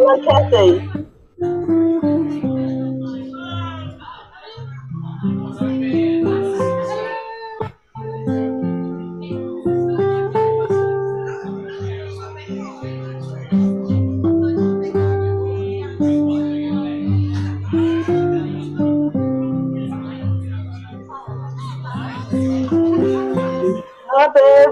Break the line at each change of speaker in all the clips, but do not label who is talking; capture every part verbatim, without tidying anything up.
like Kathy. Hi, babe.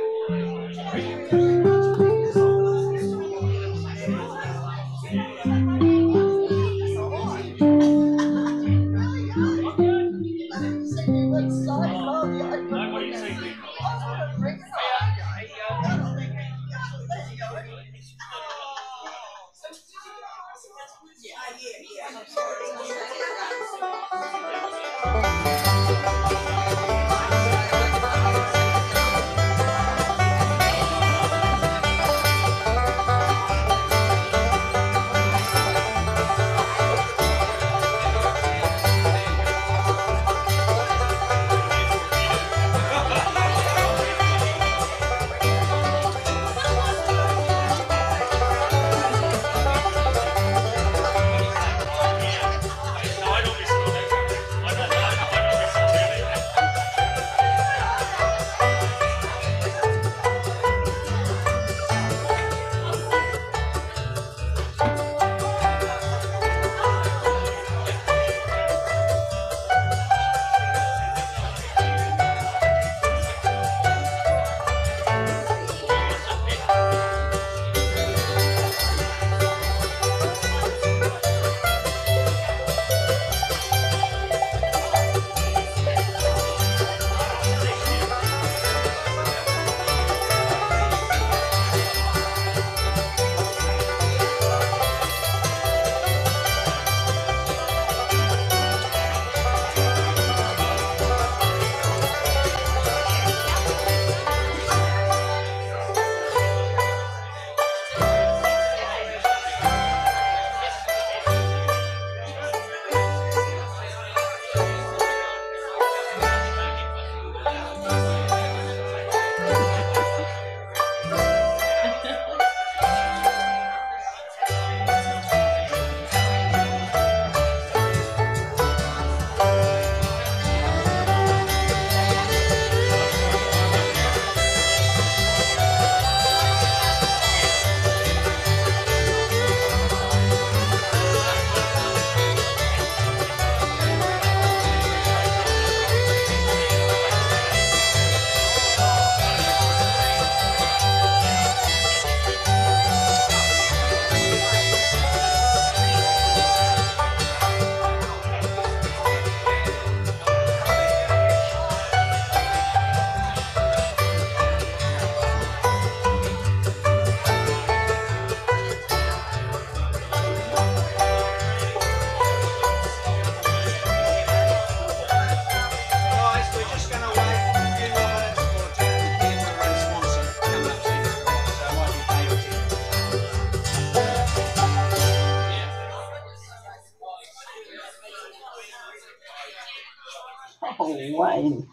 Oh, Wayne.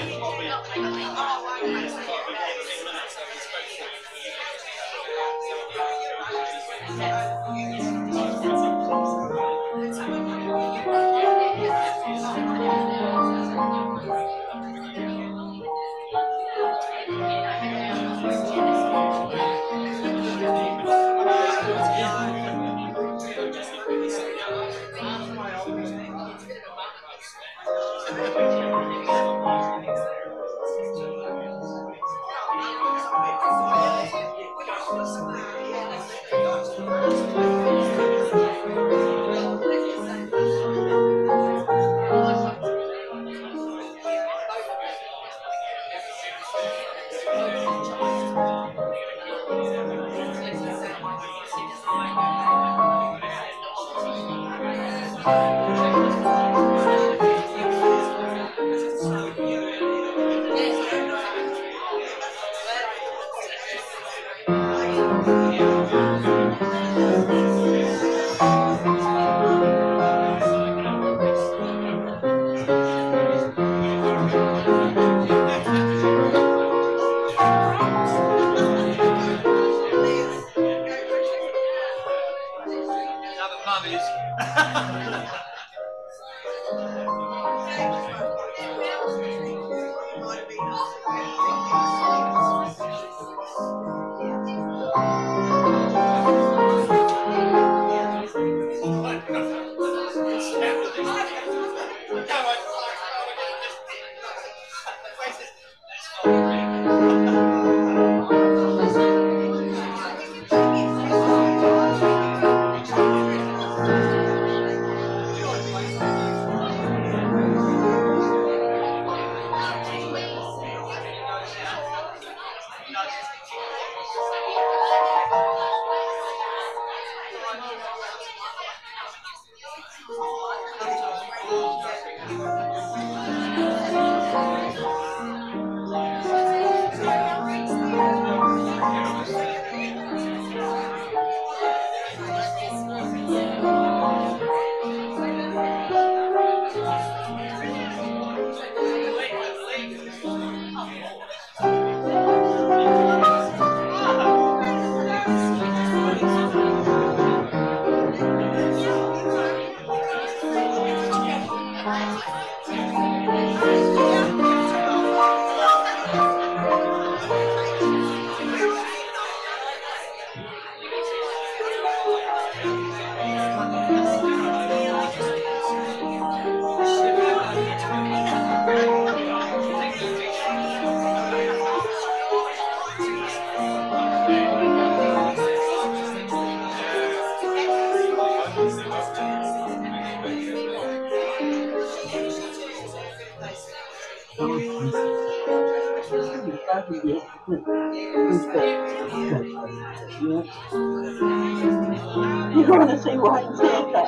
You're going to see why he said that.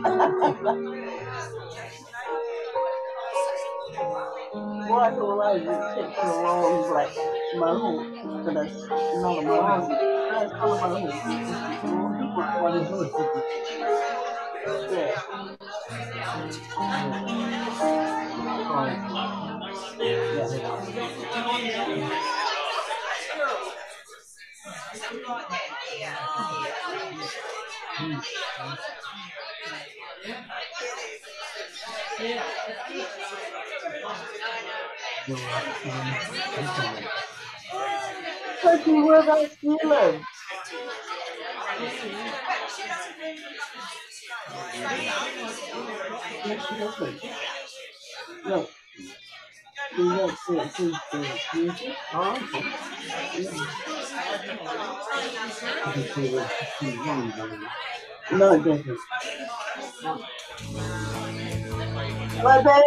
Why do I take the wrong black moon? But that's not a moon. That's not a moon.
What is it?
Yeah. But you were that feeling. Look. Look, look, no, it doesn't. What, babe?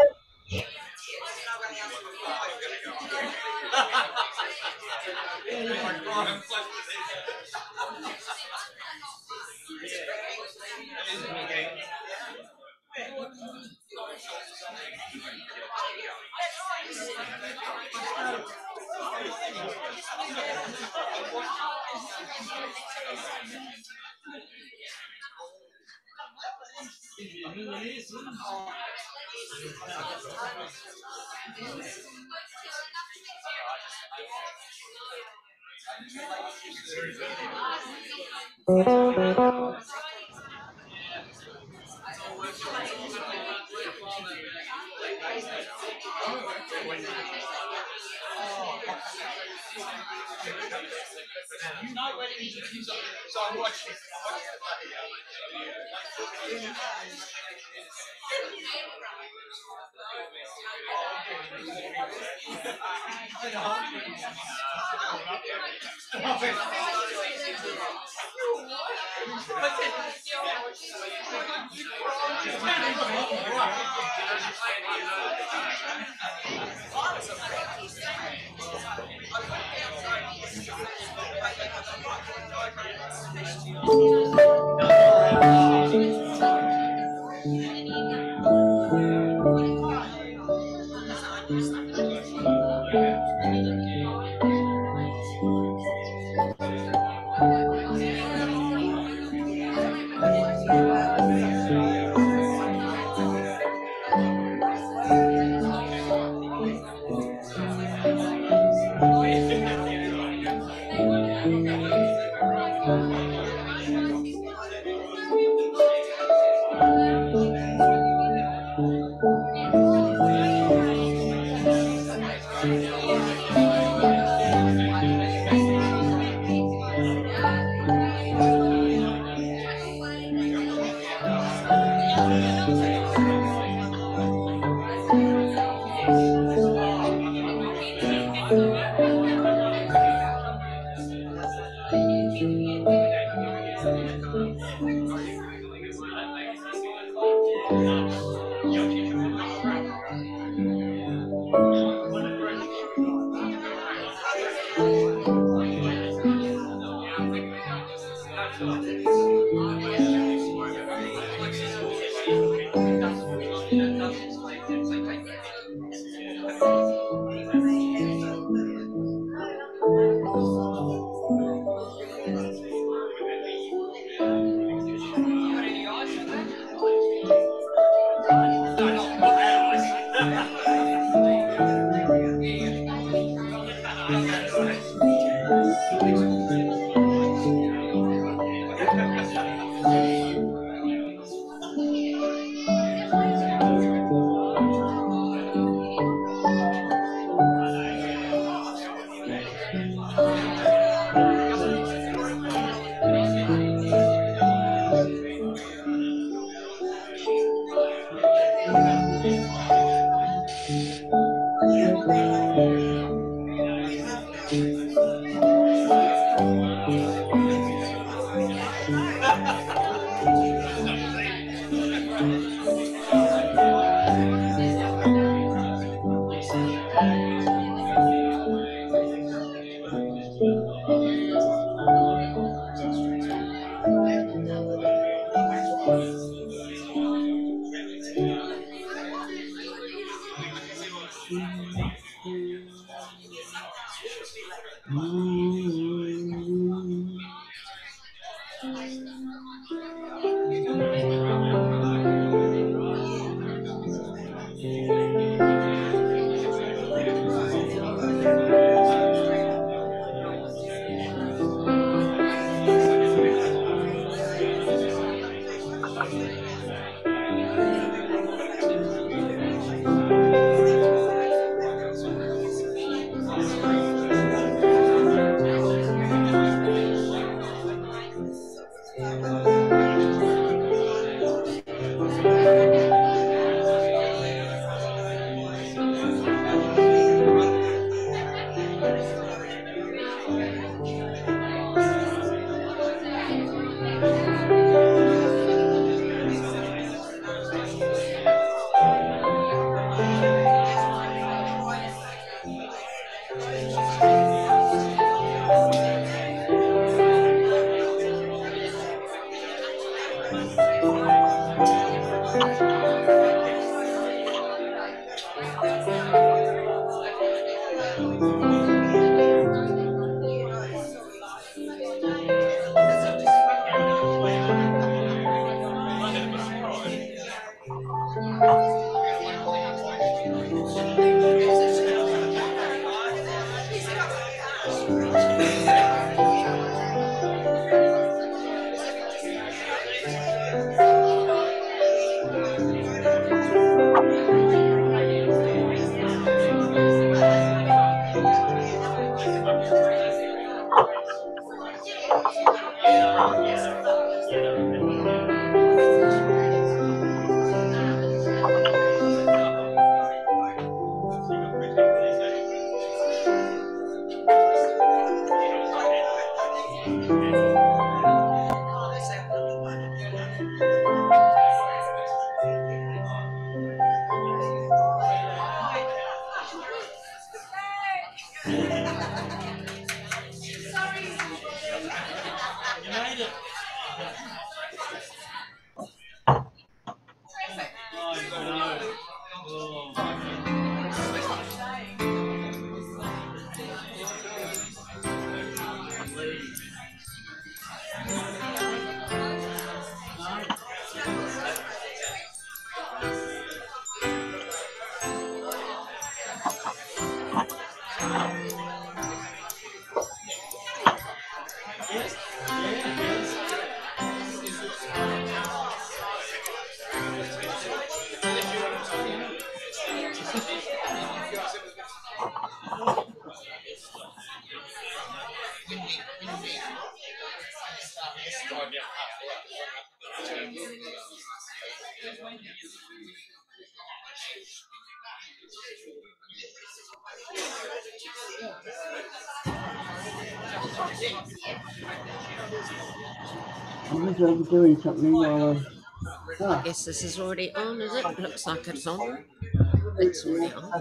I'm just over doing something while I...
I
Ah,
guess this is already on, is it? Looks like it's on. It's already on.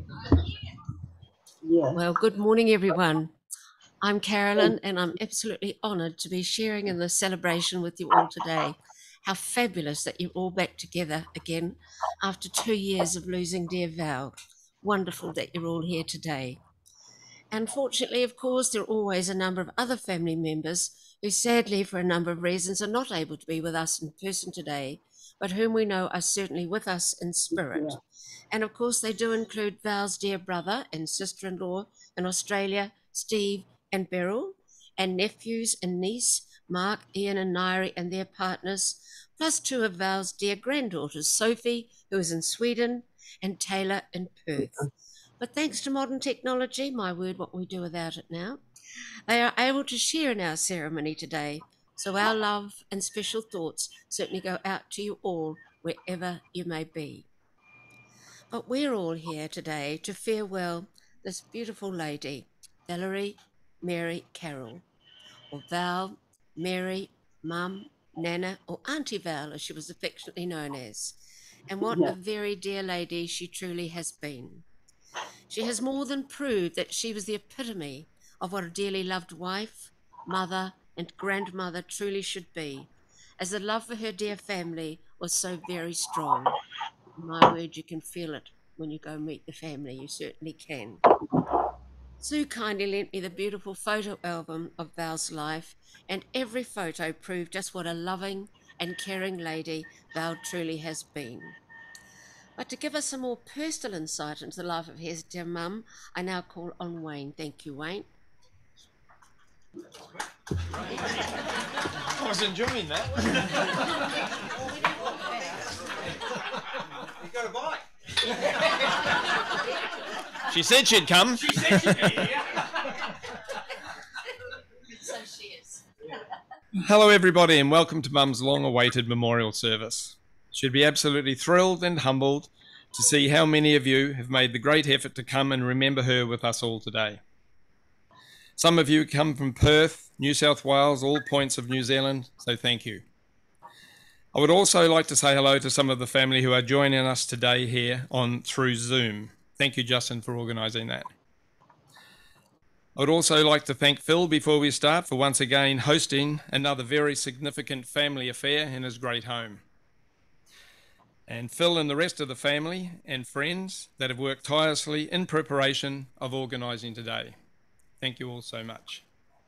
yes.
Well, good morning, everyone. I'm Carolyn, and I'm absolutely honoured to be sharing in this celebration with you all today. How fabulous that you're all back together again after two years of losing dear Val. Wonderful that you're all here today. Unfortunately, of course, there are always a number of other family members who sadly, for a number of reasons, are not able to be with us in person today, but whom we know are certainly with us in spirit.
Yeah.
And of course, they do include Val's dear brother and sister-in-law in Australia, Steve and Beryl, and nephews and niece, Mark, Ian and Nairi and their partners, plus two of Val's dear granddaughters, Sophie, who is in Sweden, and Taylor in Perth. But thanks to modern technology, my word, what we do without it now, they are able to share in our ceremony today. So our love and special thoughts certainly go out to you all, wherever you may be. But we're all here today to farewell this beautiful lady, Valerie Mary Carroll, or Val, Mary, Mum, Nana, or Auntie Val, as she was affectionately known as. And what
Yeah.
a very dear lady she truly has been. She has more than proved that she was the epitome of what a dearly loved wife, mother, and grandmother truly should be, as the love for her dear family was so very strong. My word, you can feel it when you go meet the family, you certainly can. Sue kindly lent me the beautiful photo album of Val's life, and every photo proved just what a loving and caring lady Val truly has been. But to give us some more personal insight into the life of his dear mum, I now call on Wayne. Thank you, Wayne.
I was enjoying that. You got a bite. She said she'd come. She said she'd be here.
So she is.
Hello, everybody, and welcome to Mum's long-awaited memorial service. She'd be absolutely thrilled and humbled to see how many of you have made the great effort to come and remember her with us all today. Some of you come from Perth, New South Wales, all points of New Zealand, so thank you. I would also like to say hello to some of the family who are joining us today here on through Zoom. Thank you, Justin, for organising that. I would also like to thank Phil before we start for once again hosting another very significant family affair in his great home. And Phil and the rest of the family and friends that have worked tirelessly in preparation of organising today. Thank you all so much.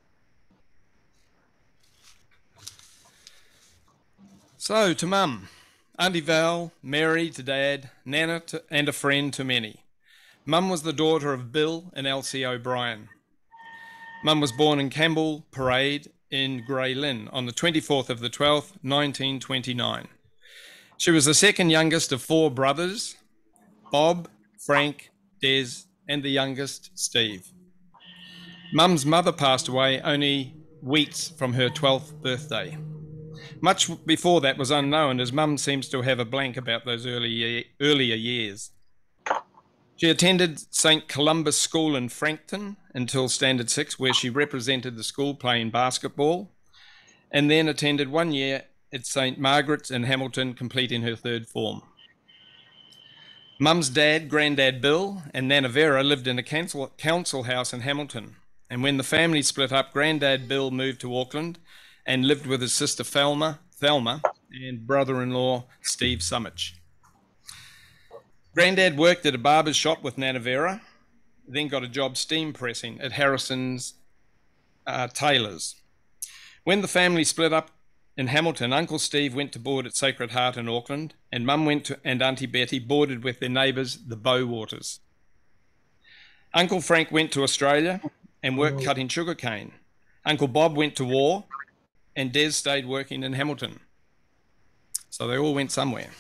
So to Mum, Auntie Val, Mary to Dad, Nana to, and a friend to many. Mum was the daughter of Bill and Elsie O'Brien. Mum was born in Campbell Parade in Grey Lynn on the twenty-fourth of the twelfth, nineteen twenty-nine. She was the second youngest of four brothers, Bob, Frank, Des, and the youngest, Steve. Mum's mother passed away only weeks from her twelfth birthday. Much before that was unknown, as Mum seems to have a blank about those early, earlier years. She attended Saint Columba's School in Frankton until Standard six, where she represented the school playing basketball, and then attended one year at Saint Margaret's in Hamilton, completing her third form. Mum's dad, Grandad Bill, and Nana Vera lived in a council, council house in Hamilton. And when the family split up, Grandad Bill moved to Auckland and lived with his sister Thelma, Thelma and brother-in-law Steve Summich. Grandad worked at a barber's shop with Nana Vera, then got a job steam pressing at Harrison's uh, Tailors. When the family split up in Hamilton, Uncle Steve went to board at Sacred Heart in Auckland, and Mum went to, and Auntie Betty boarded with their neighbours, the Bowwaters. Uncle Frank went to Australia and worked cutting sugarcane. Uncle Bob went to war, and Des stayed working in Hamilton. So they all went somewhere.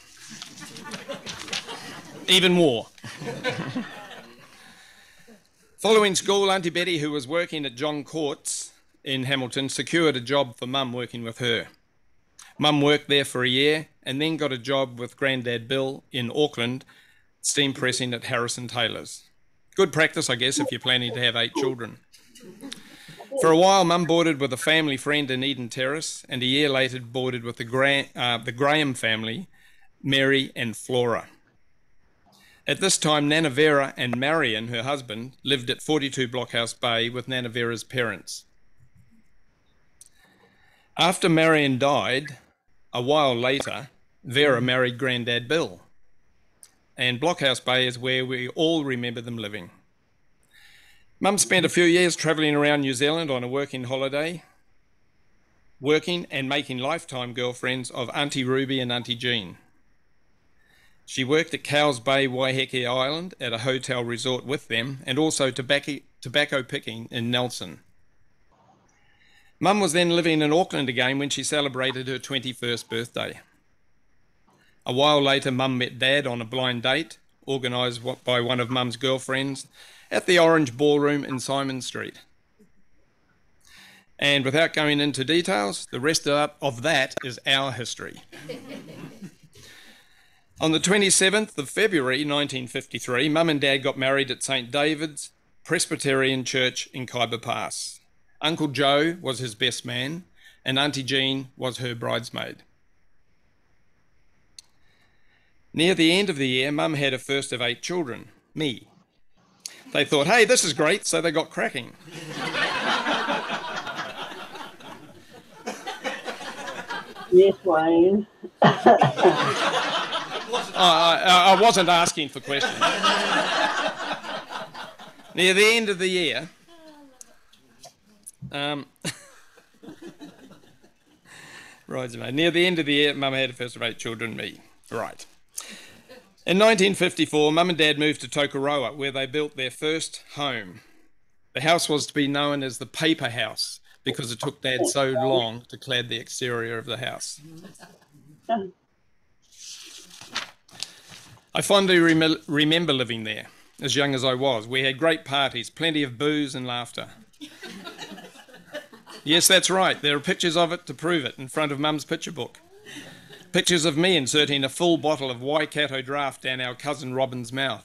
Even war. Following school, Auntie Betty, who was working at John Court's in Hamilton, secured a job for Mum working with her. Mum worked there for a year and then got a job with Grandad Bill in Auckland, steam pressing at Harrison Tailors. Good practice, I guess, if you're planning to have eight children. For a while, Mum boarded with a family friend in Eden Terrace, and a year later boarded with the, Gra uh, the Graham family, Mary and Flora. At this time, Nana Vera and Marion, her husband, lived at forty-two Blockhouse Bay with Nana Vera's parents. After Marion died, a while later, Vera married Grandad Bill, and Blockhouse Bay is where we all remember them living. Mum spent a few years travelling around New Zealand on a working holiday, working and making lifetime girlfriends of Auntie Ruby and Auntie Jean. She worked at Cowes Bay, Waiheke Island at a hotel resort with them, and also tobacco, tobacco picking in Nelson. Mum was then living in Auckland again when she celebrated her twenty-first birthday. A while later, Mum met Dad on a blind date, organised by one of Mum's girlfriends, at the Orange Ballroom in Simon Street. And without going into details, the rest of that is our history. On the twenty-seventh of February nineteen fifty-three, Mum and Dad got married at Saint David's Presbyterian Church in Khyber Pass. Uncle Joe was his best man, and Auntie Jean was her bridesmaid. Near the end of the year, Mum had her first of eight children, me. They thought, hey, this is great, so they got cracking.
Yes, Wayne.
I, I wasn't asking for questions. Near the end of the year, um, right, near the end of the year, Mum had her first of eight children, me. Right. In nineteen fifty-four, Mum and Dad moved to Tokoroa, where they built their first home. The house was to be known as the paper house because it took Dad so long to clad the exterior of the house. I fondly rem remember living there, as young as I was. We had great parties, plenty of booze and laughter. Yes, that's right. There are pictures of it to prove it in front of Mum's picture book. Pictures of me inserting a full bottle of Waikato draft down our cousin Robin's mouth.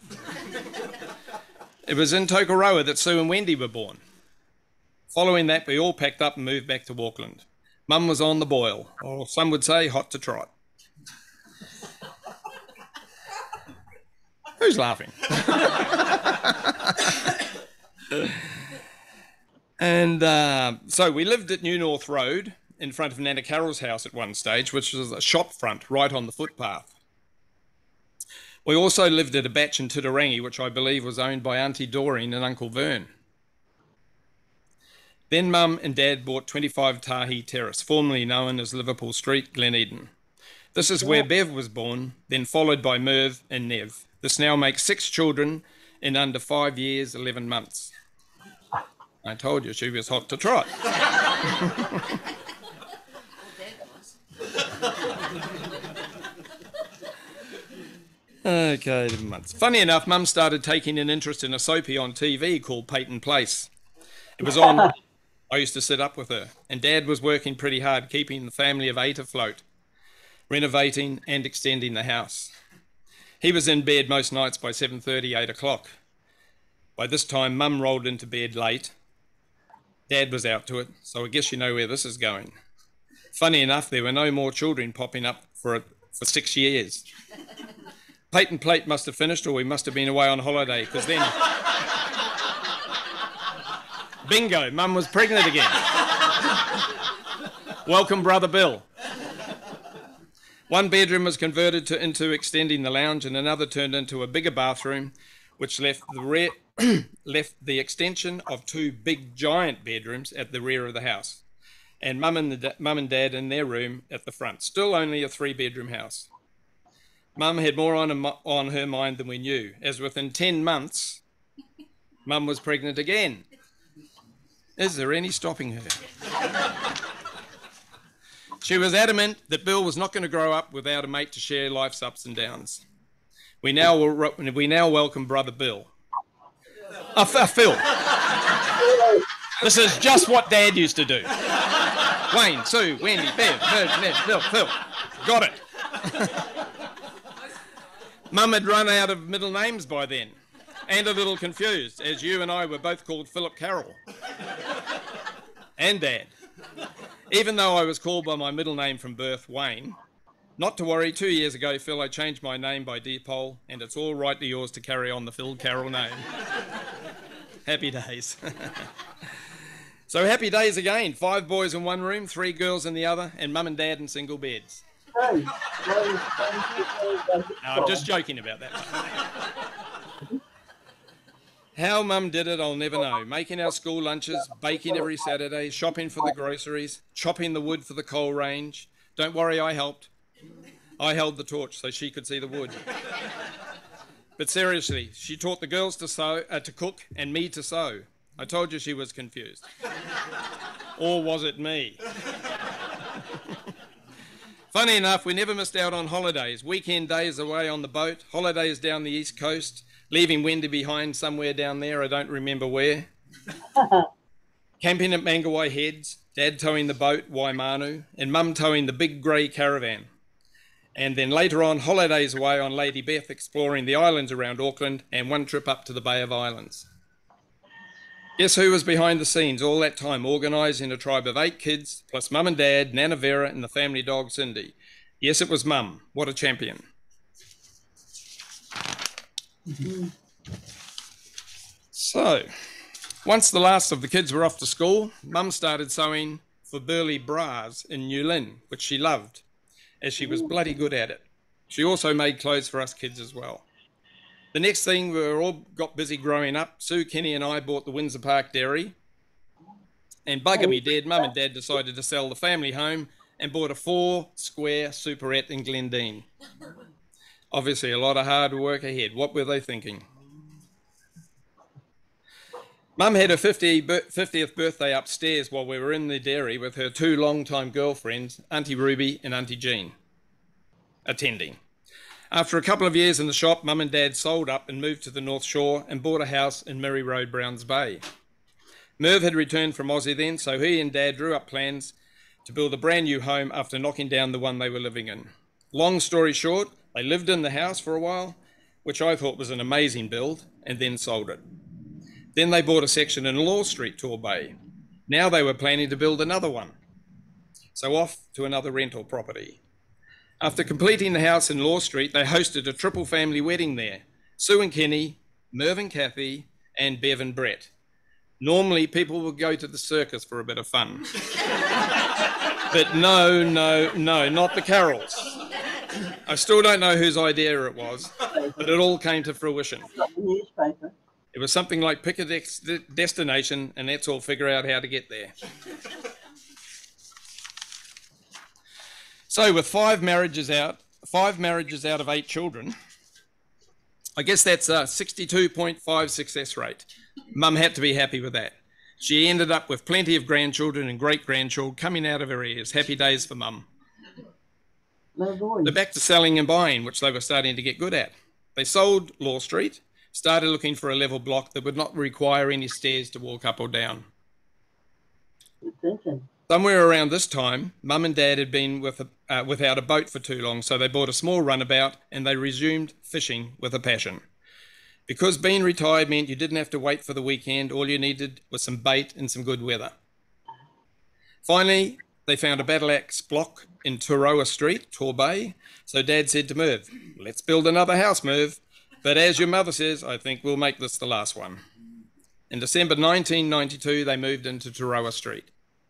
It was in Tokoroa that Sue and Wendy were born. Following that, we all packed up and moved back to Auckland. Mum was on the boil, or some would say hot to trot. Who's laughing? And uh, so we lived at New North Road in front of Nana Carroll's house at one stage, which was a shop front right on the footpath. We also lived at a batch in Titirangi, which I believe was owned by Auntie Doreen and Uncle Vern. Then Mum and Dad bought twenty-five Tahi Terrace, formerly known as Liverpool Street, Gleneden. This is where Bev was born, then followed by Merv and Nev. This now makes six children in under five years, eleven months. I told you she was hot to trot. Okay, eleven months. Funny enough, Mum started taking an interest in a soapy on T V called Peyton Place. It was on, I used to sit up with her, and Dad was working pretty hard keeping the family of eight afloat, renovating and extending the house. He was in bed most nights by seven thirty, eight o'clock. By this time, Mum rolled into bed late. Dad was out to it, so I guess you know where this is going. Funny enough, there were no more children popping up for, a, for six years. Patent plate must have finished, or we must have been away on holiday, because then... Bingo, Mum was pregnant again. Welcome, Brother Bill. One bedroom was converted to, into extending the lounge, and another turned into a bigger bathroom, which left the, rear, left the extension of two big giant bedrooms at the rear of the house, and Mum and, the, Mum and Dad in their room at the front. Still only a three-bedroom house. Mum had more on, a, on her mind than we knew, as within ten months, Mum was pregnant again. Is there any stopping her? She was adamant that Bill was not going to grow up without a mate to share life's ups and downs. We now, we now welcome Brother Bill. Uh, uh, Phil. This is just what Dad used to do. Wayne, Sue, Wendy, Bev, Bev, Bev, Phil, Phil. Got it. Mum had run out of middle names by then, and a little confused, as you and I were both called Philip Carroll. And Dad. Even though I was called by my middle name from birth, Wayne, not to worry, two years ago, Phil, I changed my name by default, and it's all right to yours to carry on the Phil Carroll name. Happy days. So happy days again. Five boys in one room, three girls in the other, and Mum and Dad in single beds.
Hey,
No, I'm just joking about that. How Mum did it, I'll never know. Making our school lunches, baking every Saturday, shopping for the groceries, chopping the wood for the coal range. Don't worry, I helped. I held the torch so she could see the wood. But seriously, she taught the girls to sew, uh, to cook and me to sew. I told you she was confused. Or was it me? Funny enough, we never missed out on holidays. Weekend days away on the boat, holidays down the east coast, leaving Wendy behind somewhere down there, I don't remember where. Camping at Mangawai Heads, Dad towing the boat, Waimanu, and Mum towing the big grey caravan. And then later on, holidays away on Lady Beth, exploring the islands around Auckland, and one trip up to the Bay of Islands. Guess who was behind the scenes all that time, organising a tribe of eight kids, plus Mum and Dad, Nana Vera, and the family dog Cindy. Yes, it was Mum. What a champion. So, once the last of the kids were off to school, Mum started sewing for Burley Bras in New Lynn, which she loved, as she was bloody good at it. She also made clothes for us kids as well. The next thing, we were all got busy growing up. Sue, Kenny and I bought the Windsor Park Dairy, and bugger me dead, Mum and Dad decided to sell the family home and bought a four square superette in Glendine. Obviously, a lot of hard work ahead. What were they thinking? Mum had her fiftieth birthday upstairs while we were in the dairy with her two long-time girlfriends, Auntie Ruby and Auntie Jean, attending. After a couple of years in the shop, Mum and Dad sold up and moved to the North Shore and bought a house in Murray Road, Browns Bay. Merv had returned from Aussie then, so he and Dad drew up plans to build a brand new home after knocking down the one they were living in. Long story short, they lived in the house for a while, which I thought was an amazing build, and then sold it. Then they bought a section in Law Street, Tor Bay. Now they were planning to build another one. So off to another rental property. After completing the house in Law Street, they hosted a triple family wedding there. Sue and Kenny, Merv and Kathy, and Bev and Brett. Normally, people would go to the circus for a bit of fun. But no, no, no, not the Carrolls. I still don't know whose idea it was, but it all came to fruition. It was something like pick a de- destination and let's all figure out how to get there. So with five marriages out, five marriages out of eight children, I guess that's a sixty-two point five success rate. Mum had to be happy with that. She ended up with plenty of grandchildren and great-grandchildren coming out of her ears. Happy days for Mum. They're back to selling and buying, which they were starting to get good at. They sold Law Street, started looking for a level block that would not require any stairs to walk up or down.
Good thinking.
Somewhere around this time, Mum and Dad had been with a, uh, without a boat for too long, so they bought a small runabout and they resumed fishing with a passion. Because being retired meant you didn't have to wait for the weekend, all you needed was some bait and some good weather. Finally, they found a battle axe block in Turoa Street, Torbay. So Dad said to Merv, let's build another house, Merv. But as your mother says, I think we'll make this the last one. In December nineteen ninety-two, they moved into Turoa Street.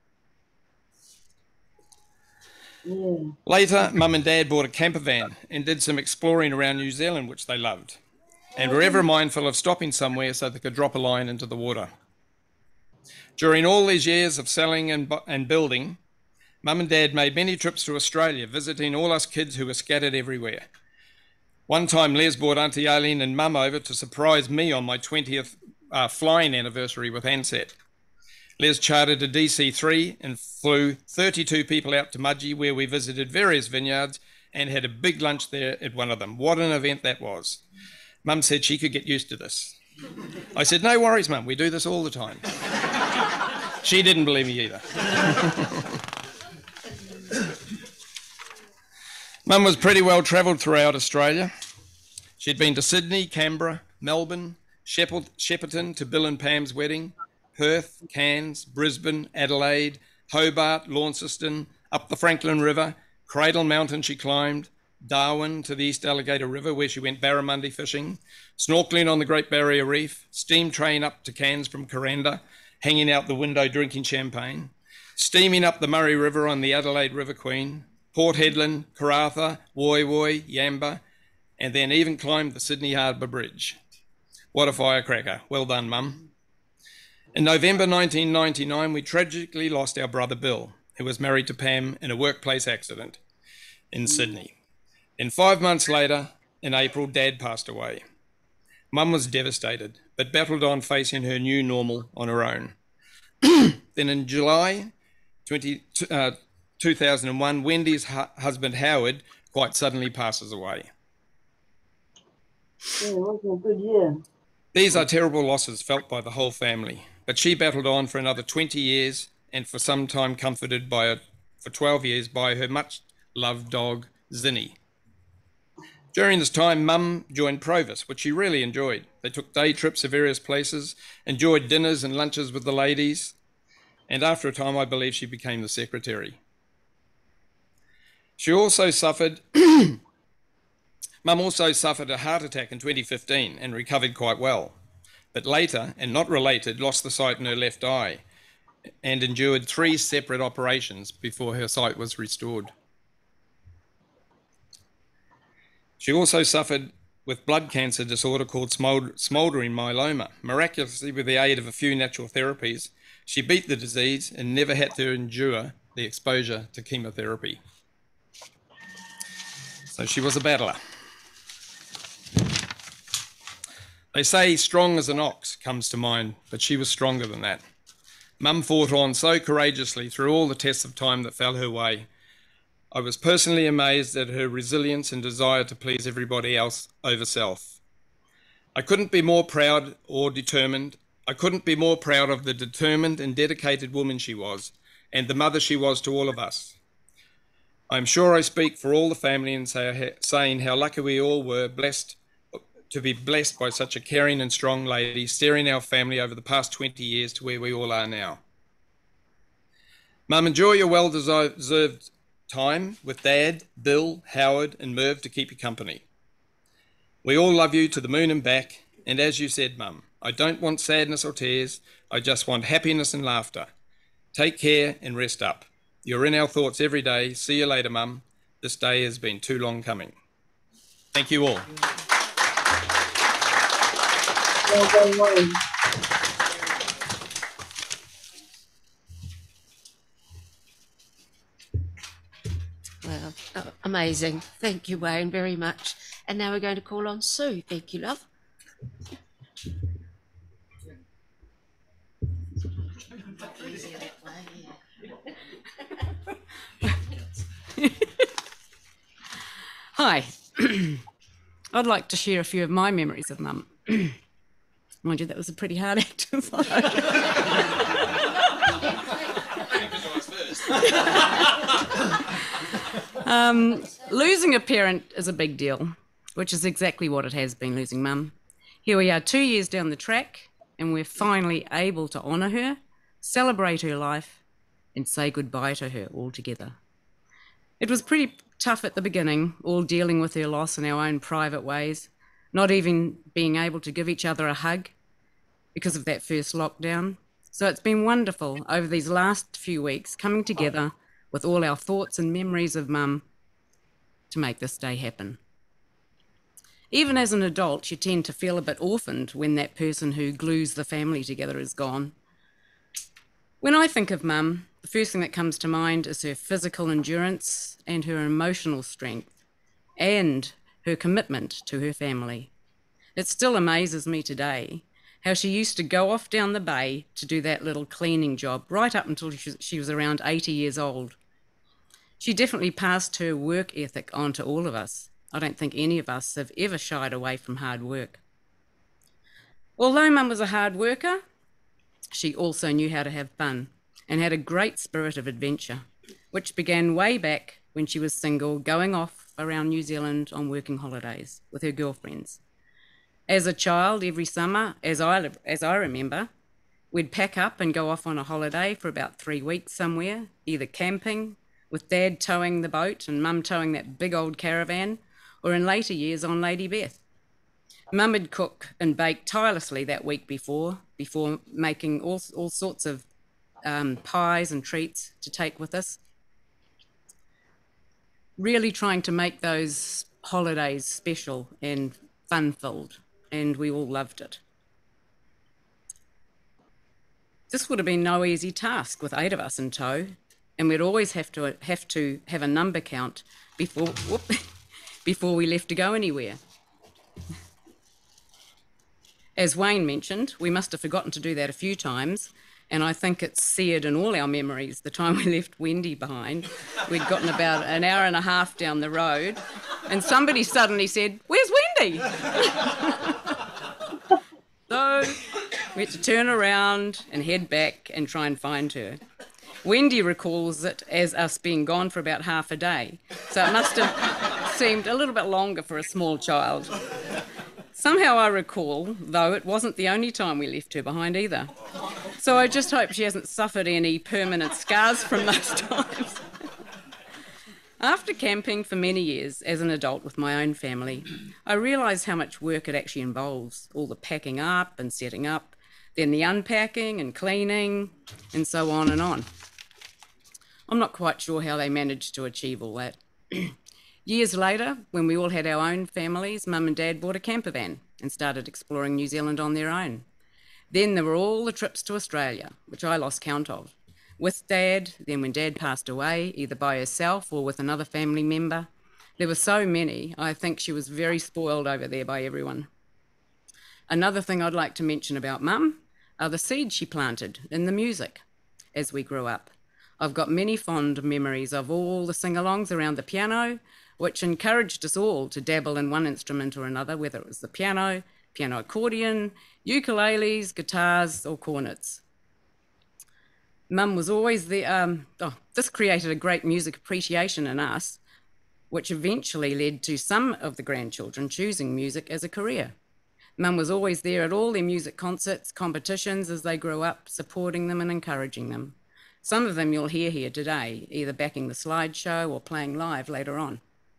Yeah.
Later, Mum and Dad bought a camper van and did some exploring around New Zealand, which they loved, and were ever mindful of stopping somewhere so they could drop a line into the water. During all these years of selling and, bu- and building, Mum and Dad made many trips to Australia, visiting all us kids who were scattered everywhere. One time, Les brought Auntie Aileen and Mum over to surprise me on my twentieth uh, flying anniversary with Ansett. Les chartered a D C three and flew thirty-two people out to Mudgee, where we visited various vineyards and had a big lunch there at one of them. What an event that was. Mum said she could get used to this. I said, no worries, Mum, we do this all the time. She didn't believe me either. Mum was pretty well travelled throughout Australia. She'd been to Sydney, Canberra, Melbourne, Shepherd- Shepparton to Bill and Pam's wedding, Perth, Cairns, Brisbane, Adelaide, Hobart, Launceston, up the Franklin River, Cradle Mountain she climbed, Darwin to the East Alligator River where she went barramundi fishing, snorkelling on the Great Barrier Reef, steam train up to Cairns from Coranda, hanging out the window drinking champagne, steaming up the Murray River on the Adelaide River Queen, Port Hedland, Karratha, Woy Woy, Yamba, and then even climbed the Sydney Harbour Bridge. What a firecracker. Well done, Mum. In November nineteen ninety-nine, we tragically lost our brother Bill, who was married to Pam in a workplace accident in Sydney. And five months later, in April, Dad passed away. Mum was devastated, but battled on facing her new normal on her own. Then in July twenty, uh, two thousand one, Wendy's hu- husband Howard quite suddenly passes away.
Yeah, it wasn't a good year.
These are terrible losses felt by the whole family, but she battled on for another twenty years and for some time comforted by a, for twelve years by her much-loved dog, Zinni. During this time, Mum joined Provis, which she really enjoyed. They took day trips to various places, enjoyed dinners and lunches with the ladies, and after a time, I believe she became the secretary. She also suffered... Mum also suffered a heart attack in twenty fifteen and recovered quite well, but later, and not related, lost the sight in her left eye and endured three separate operations before her sight was restored. She also suffered with blood cancer disorder called smold- smouldering myeloma. Miraculously, with the aid of a few natural therapies, she beat the disease and never had to endure the exposure to chemotherapy. So she was a battler. They say strong as an ox comes to mind, but she was stronger than that. Mum fought on so courageously through all the tests of time that fell her way. I was personally amazed at her resilience and desire to please everybody else over self. I couldn't be more proud or determined. I couldn't be more proud of the determined and dedicated woman she was, and the mother she was to all of us. I'm sure I speak for all the family in say, saying how lucky we all were blessed to be blessed by such a caring and strong lady, steering our family over the past twenty years to where we all are now. Mum, enjoy your well-deserved time with Dad, Bill, Howard and Merv to keep you company. We all love you to the moon and back, and as you said, Mum, I don't want sadness or tears, I just want happiness and laughter. Take care and rest up. You're in our thoughts every day. See you later, Mum. This day has been too long coming. Thank you all.
Well done, Wayne.
Well, oh, amazing. Thank you, Wayne, very much. And now we're going to call on Sue. Thank you, love.
Hi. I'd like to share a few of my memories of Mum. Mind you, that was a pretty hard act to follow. um, losing a parent is a big deal, which is exactly what it has been, losing Mum. Here we are two years down the track, and we're finally able to honour her, celebrate her life, and say goodbye to her altogether. It was pretty tough at the beginning, all dealing with her loss in our own private ways, not even being able to give each other a hug because of that first lockdown. So it's been wonderful over these last few weeks coming together with all our thoughts and memories of Mum to make this day happen. Even as an adult, you tend to feel a bit orphaned when that person who glues the family together is gone. When I think of Mum, the first thing that comes to mind is her physical endurance and her emotional strength and her commitment to her family. It still amazes me today how she used to go off down the bay to do that little cleaning job right up until she was around eighty years old. She definitely passed her work ethic on to all of us. I don't think any of us have ever shied away from hard work. Although Mum was a hard worker, she also knew how to have fun and had a great spirit of adventure, which began way back when she was single, going off around New Zealand on working holidays with her girlfriends. As a child, every summer, as I, as I remember, we'd pack up and go off on a holiday for about three weeks somewhere, either camping, with Dad towing the boat and Mum towing that big old caravan, or in later years on Lady Beth. Mum would cook and bake tirelessly that week before, before making all, all sorts of um, pies and treats to take with us. Really trying to make those holidays special and fun-filled, and we all loved it. This would have been no easy task with eight of us in tow, and we'd always have to have to have a number count before whoop, before we left to go anywhere. As Wayne mentioned, we must have forgotten to do that a few times, and I think it's seared in all our memories the time we left Wendy behind. We'd gotten about an hour and a half down the road, and somebody suddenly said, "Where's Wendy?" So we had to turn around and head back and try and find her. Wendy recalls it as us being gone for about half a day, so it must have seemed a little bit longer for a small child. Somehow I recall, though, it wasn't the only time we left her behind either. So I just hope she hasn't suffered any permanent scars from those times. After camping for many years as an adult with my own family, I realised how much work it actually involves, all the packing up and setting up, then the unpacking and cleaning, and so on and on. I'm not quite sure how they managed to achieve all that. Years later, when we all had our own families, Mum and Dad bought a camper van and started exploring New Zealand on their own. Then there were all the trips to Australia, which I lost count of, with Dad, then when Dad passed away, either by herself or with another family member. There were so many, I think she was very spoiled over there by everyone. Another thing I'd like to mention about Mum are the seeds she planted in the music as we grew up. I've got many fond memories of all the sing-alongs around the piano, which encouraged us all to dabble in one instrument or another, whether it was the piano, piano accordion, ukuleles, guitars, or cornets. Mum was always the, um, oh, this created a great music appreciation in us, which eventually led to some of the grandchildren choosing music as a career. Mum was always there at all their music concerts, competitions as they grew up, supporting them and encouraging them. Some of them you'll hear here today, either backing the slideshow or playing live later on.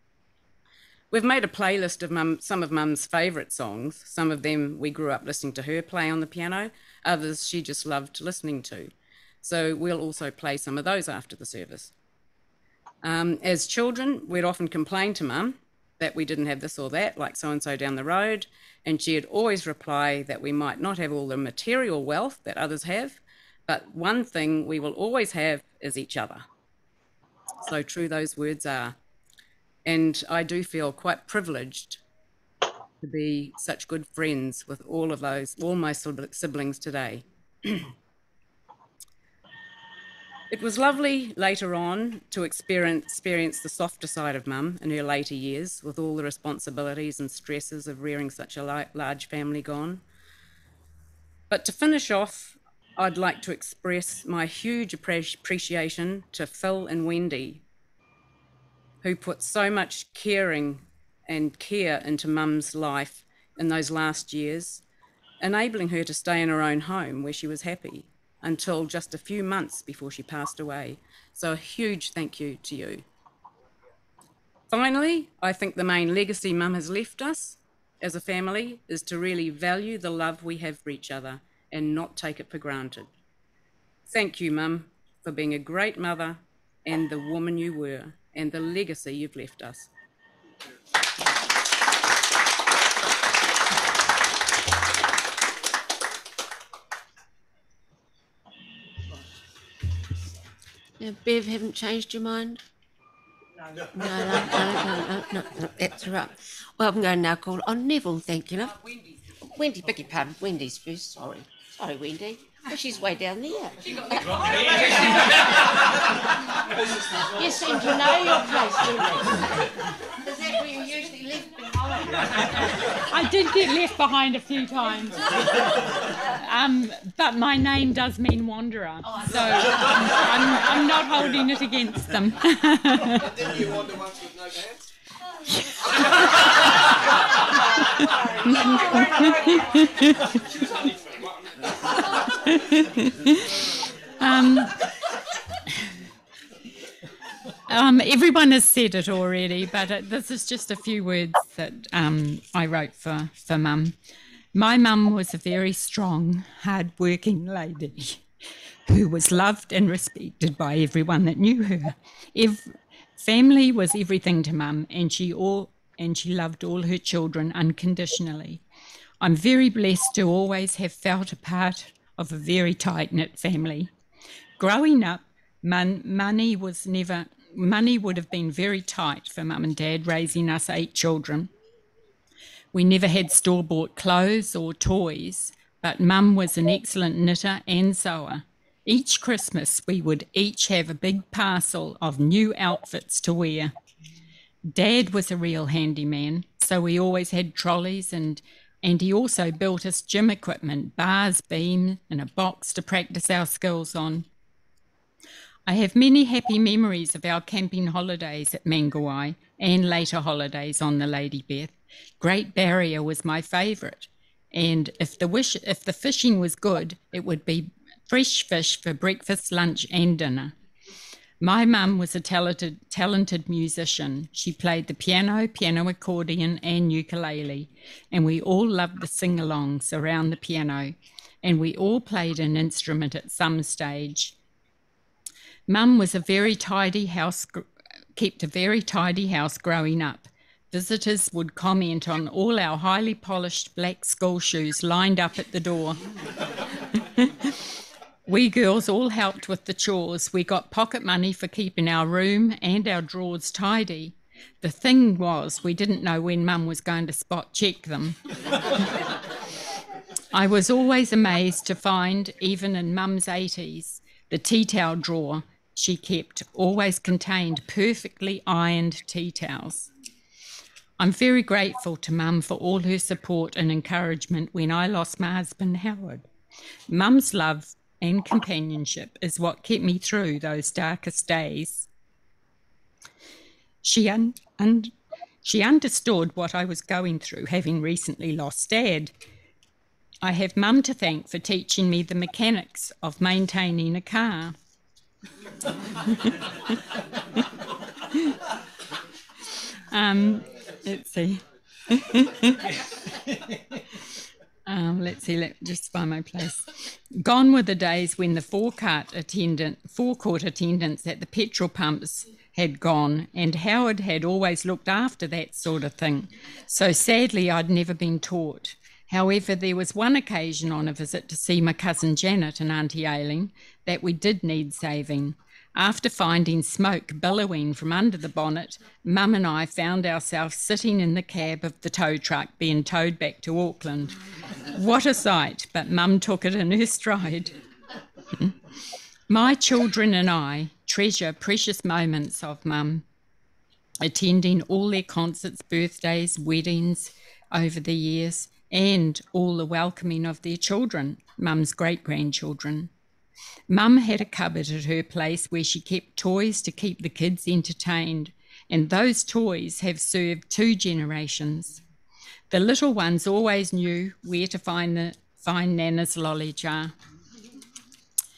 We've made a playlist of Mum, some of Mum's favourite songs. Some of them we grew up listening to her play on the piano, others she just loved listening to. So we'll also play some of those after the service. Um, as children, we'd often complain to Mum that we didn't have this or that, like so-and-so down the road, and she'd always reply that we might not have all the material wealth that others have, but one thing we will always have is each other. So true those words are. And I do feel quite privileged to be such good friends with all of those, all my siblings today. It was lovely later on to experience, experience the softer side of Mum in her later years, with all the responsibilities and stresses of rearing such a large family gone. But to finish off, I'd like to express my huge appreciation to Phil and Wendy, who put so much caring and care into Mum's life in those last years, enabling her to stay in her own home where she was happy. until just a few months before she passed away. So a huge thank you to you. Finally, I think the main legacy Mum has left us as a family is to really value the love we have for each other and not take it for granted. Thank you, Mum, for being a great mother and the woman you were and the legacy you've left us.
Now, Bev, haven't changed your mind? No. No, no, no, no, no, no, no, that's right. Well, I'm going to now call on Neville, thank you, love. Wendy. Wendy, beg your pardon. Wendy's first, sorry. Sorry, Wendy. Oh, she's way down there. You seem to know your place, Wendy. Is that where you usually left behind?
I did get left behind a few times. Um, but my name does mean wanderer, so I'm, I'm not holding it against them.
Didn't you wander once with no pants?
um, um, everyone has said it already, but it, this is just a few words that um, I wrote for, for Mum. My mum was a very strong, hard-working lady who was loved and respected by everyone that knew her. If family was everything to Mum, and she all and she loved all her children unconditionally. I'm very blessed to always have felt a part of a very tight-knit family. Growing up, mon- money was never money would have been very tight for Mum and Dad, raising us eight children. We never had store-bought clothes or toys, but Mum was an excellent knitter and sewer. Each Christmas, we would each have a big parcel of new outfits to wear. Dad was a real handyman, so we always had trolleys, and, and he also built us gym equipment, bars, beam, and a box to practice our skills on. I have many happy memories of our camping holidays at Mangawai and later holidays on the Lady Beth. Great Barrier was my favourite, and if the wish, if the fishing was good, it would be fresh fish for breakfast, lunch and dinner. My mum was a talented, talented musician. She played the piano, piano accordion and ukulele, and we all loved the sing-alongs around the piano, and we all played an instrument at some stage. Mum was a very tidy house, kept a very tidy house growing up. Visitors would comment on all our highly polished black school shoes lined up at the door. We girls all helped with the chores. We got pocket money for keeping our room and our drawers tidy. The thing was, we didn't know when Mum was going to spot check them. I was always amazed to find, even in Mum's eighties, the tea towel drawer she kept always contained perfectly ironed tea towels. I'm very grateful to Mum for all her support and encouragement when I lost my husband, Howard. Mum's love and companionship is what kept me through those darkest days. She, un- un- she understood what I was going through, having recently lost Dad. I have Mum to thank for teaching me the mechanics of maintaining a car. um, let's see. Um, let's see, let just find my place. Gone were the days when the forecourt attendant, forecourt attendants at the petrol pumps had gone, and Howard had always looked after that sort of thing. So sadly, I'd never been taught. However, there was one occasion on a visit to see my cousin Janet and Auntie Aileen that we did need saving. After finding smoke billowing from under the bonnet, Mum and I found ourselves sitting in the cab of the tow truck being towed back to Auckland. What a sight, but Mum took it in her stride. My children and I treasure precious moments of Mum, attending all their concerts, birthdays, weddings over the years, and all the welcoming of their children, Mum's great-grandchildren. Mum had a cupboard at her place where she kept toys to keep the kids entertained, and those toys have served two generations. The little ones always knew where to find the find Nana's lolly jar.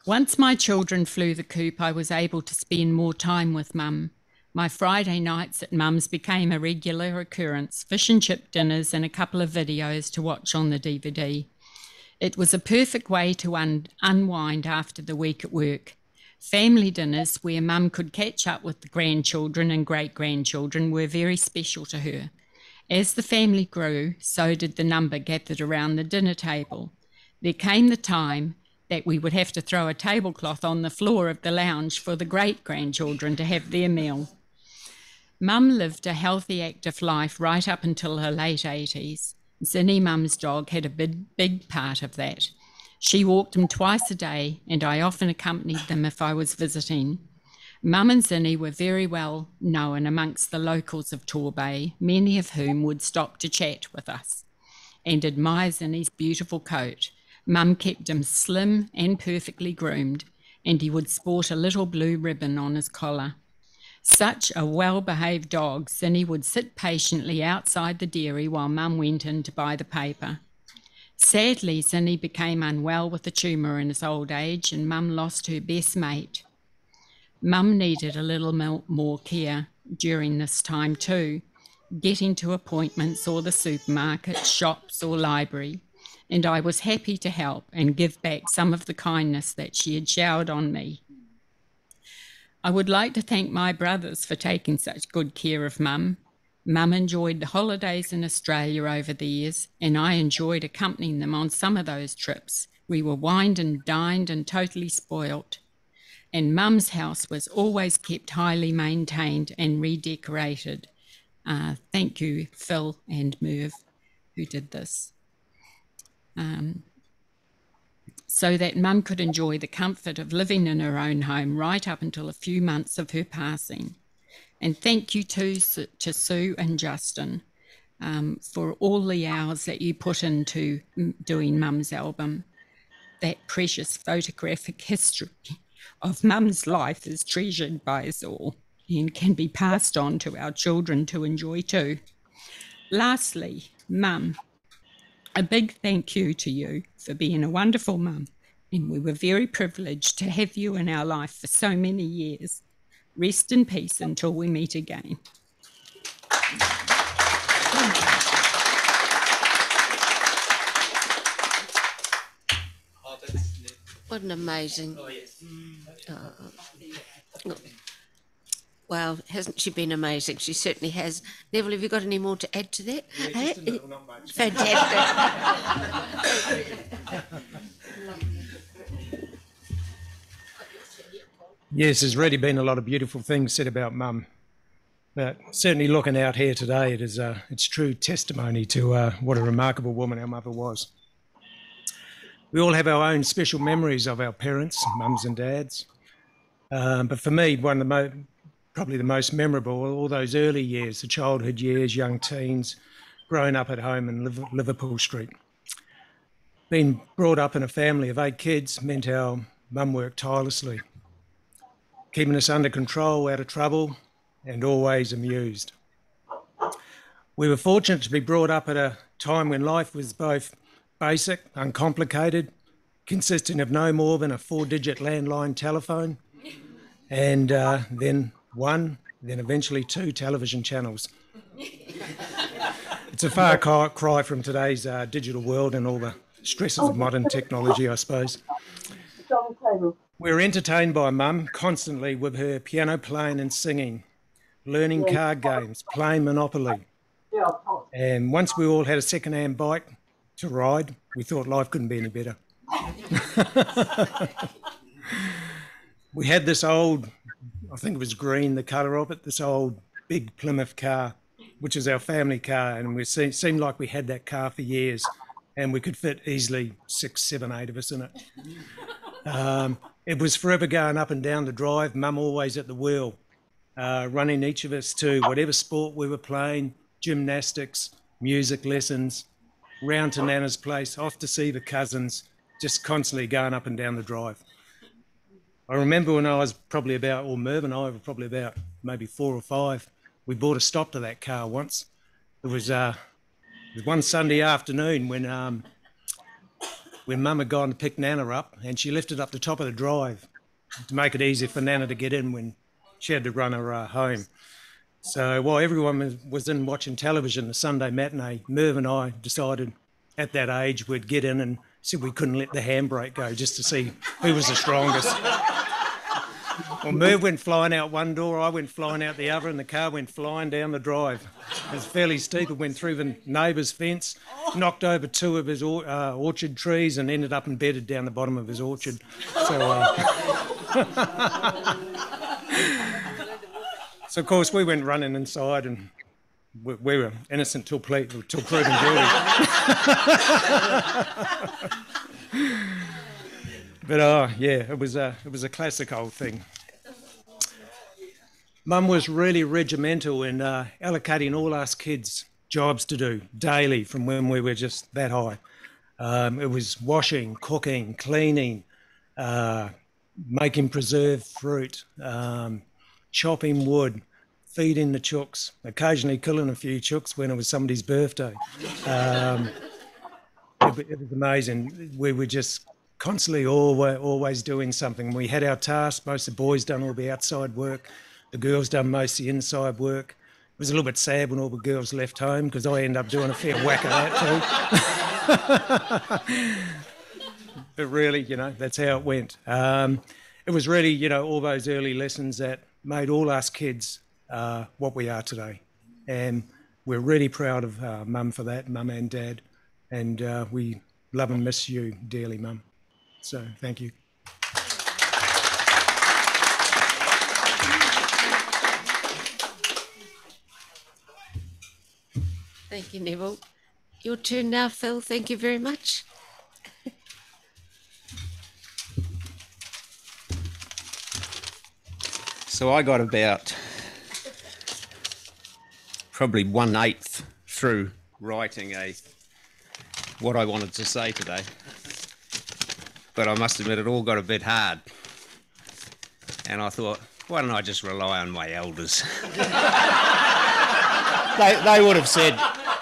Once my children flew the coop, I was able to spend more time with Mum. My Friday nights at Mum's became a regular occurrence, fish and chip dinners and a couple of videos to watch on the D V D. It was a perfect way to un- unwind after the week at work. Family dinners where Mum could catch up with the grandchildren and great-grandchildren were very special to her. As the family grew, so did the number gathered around the dinner table. There came the time that we would have to throw a tablecloth on the floor of the lounge for the great-grandchildren to have their meal. Mum lived a healthy, active life right up until her late eighties. Zinni, Mum's dog, had a big, big part of that. She walked him twice a day, and I often accompanied them if I was visiting. Mum and Zinni were very well known amongst the locals of Torbay, many of whom would stop to chat with us and admire Zinni's beautiful coat. Mum kept him slim and perfectly groomed, and he would sport a little blue ribbon on his collar. Such a well-behaved dog, Zinni would sit patiently outside the dairy while Mum went in to buy the paper. Sadly, Zinni became unwell with a tumour in his old age, and Mum lost her best mate. Mum needed a little more care during this time too, getting to appointments or the supermarket, shops or library, and I was happy to help and give back some of the kindness that she had showered on me. I would like to thank my brothers for taking such good care of Mum. Mum enjoyed the holidays in Australia over the years, and I enjoyed accompanying them on some of those trips. We were wined and dined and totally spoilt. And Mum's house was always kept highly maintained and redecorated. Uh, thank you, Phil and Merv, who did this. Um, so that Mum could enjoy the comfort of living in her own home right up until a few months of her passing. And thank you too to Sue and Justin um, for all the hours that you put into doing Mum's album. That precious photographic history of Mum's life is treasured by us all and can be passed on to our children to enjoy too. Lastly, Mum, a big thank you to you for being a wonderful mum, and we were very privileged to have you in our life for so many years. Rest in peace until we meet again.
What an amazing... Oh. Well, hasn't she been amazing? She certainly has. Neville, have you got any more to add to that?
Yeah, just a little, not much.
Fantastic.
Yes, there's already been a lot of beautiful things said about Mum, but certainly looking out here today, it is uh, it's true testimony to uh, what a remarkable woman our mother was. We all have our own special memories of our parents, mums and dads, um, but for me, one of the most probably the most memorable, all those early years, the childhood years, young teens, growing up at home in Liverpool Street. Being brought up in a family of eight kids meant our mum worked tirelessly, keeping us under control, out of trouble, and always amused. We were fortunate to be brought up at a time when life was both basic, uncomplicated, consisting of no more than a four-digit landline telephone, and uh, then one, then eventually two television channels. It's a far cry from today's uh, digital world and all the stresses of modern technology, I suppose. We were entertained by Mum constantly with her piano playing and singing, learning card games, playing Monopoly. And once we all had a second-hand bike to ride, we thought life couldn't be any better. We had this old, I think it was green, the colour of it, this old big Plymouth car, which is our family car, and we se- seemed like we had that car for years, and we could fit easily six, seven, eight of us in it. Um, it was forever going up and down the drive, Mum always at the wheel, uh, running each of us to whatever sport we were playing, gymnastics, music lessons, round to Nana's place, off to see the cousins, just constantly going up and down the drive. I remember when I was probably about, or Merv and I were probably about maybe four or five, we brought a stop to that car once. It was, uh, it was one Sunday afternoon when um, when Mum had gone to pick Nana up, and she lifted up the top of the drive to make it easier for Nana to get in when she had to run her uh, home. So while everyone was, was in watching television, the Sunday matinee, Merv and I decided at that age we'd get in and said we couldn't let the handbrake go just to see who was the strongest. Well, Merv went flying out one door, I went flying out the other, and the car went flying down the drive. It was fairly steep. It went through the neighbour's fence, knocked over two of his or, uh, orchard trees, and ended up embedded down the bottom of his orchard. So, uh, so of course, we went running inside, and we, we were innocent till, ple- till proven guilty. But oh yeah, it was a it was a classic old thing. Mum was really regimental in uh, allocating all us kids jobs to do daily from when we were just that high. Um, it was washing, cooking, cleaning, uh, making preserved fruit, um, chopping wood, feeding the chooks, occasionally killing a few chooks when it was somebody's birthday. Um, it, it was amazing. We were just constantly always, always doing something. We had our tasks. Most of the boys done all the outside work. The girls done most of the inside work. It was a little bit sad when all the girls left home because I ended up doing a fair whack of that too. But really, you know, that's how it went. Um, it was really, you know, all those early lessons that made all us kids uh, what we are today. And we're really proud of uh, Mum for that, Mum and Dad. And uh, we love and miss you dearly, Mum. So thank you.
Thank you, Neville. Your turn now, Phil. Thank you very much.
So I got about probably one eighth through writing a what I wanted to say today. But I must admit, it all got a bit hard. And I thought, why don't I just rely on my elders? they, they would have said,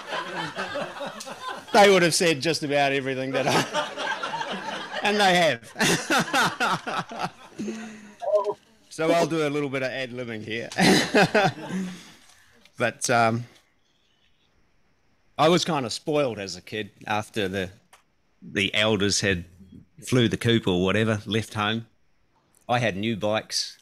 they would have said just about everything that I, and they have. So I'll do a little bit of ad-libbing here. But um, I was kind of spoiled as a kid after the the elders had flew the coop or whatever, left home. I had new bikes,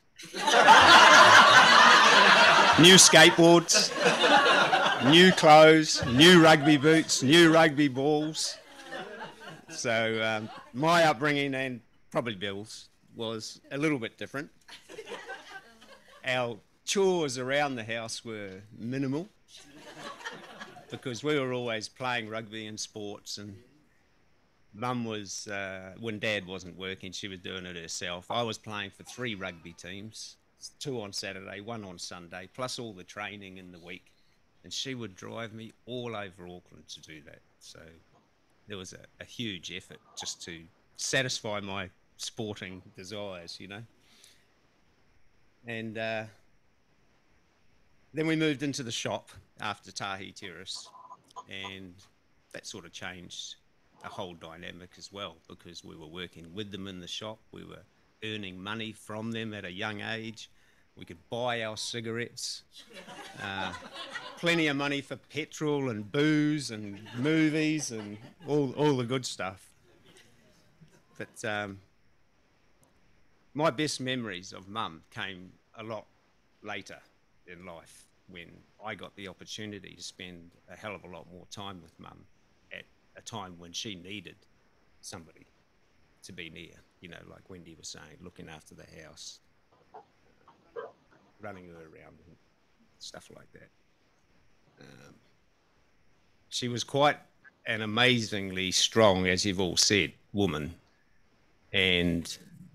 new skateboards, new clothes, new rugby boots, new rugby balls. So um, my upbringing, and probably Bill's, was a little bit different. Our chores around the house were minimal because we were always playing rugby and sports, and Mum was, uh, when Dad wasn't working, she was doing it herself. I was playing for three rugby teams, two on Saturday, one on Sunday, plus all the training in the week. And she would drive me all over Auckland to do that. So there was a, a huge effort just to satisfy my sporting desires, you know. And uh, then we moved into the shop after Tahi Terrace, and that sort of changed a whole dynamic as well, because we were working with them in the shop, we were earning money from them at a young age, we could buy our cigarettes, uh, plenty of money for petrol and booze and movies and all, all the good stuff. But um, my best memories of Mum came a lot later in life, when I got the opportunity to spend a hell of a lot more time with Mum at a time when she needed somebody to be near, you know, like Wendy was saying, looking after the house, running her around and stuff like that. Um, she was quite an amazingly strong, as you've all said, woman. And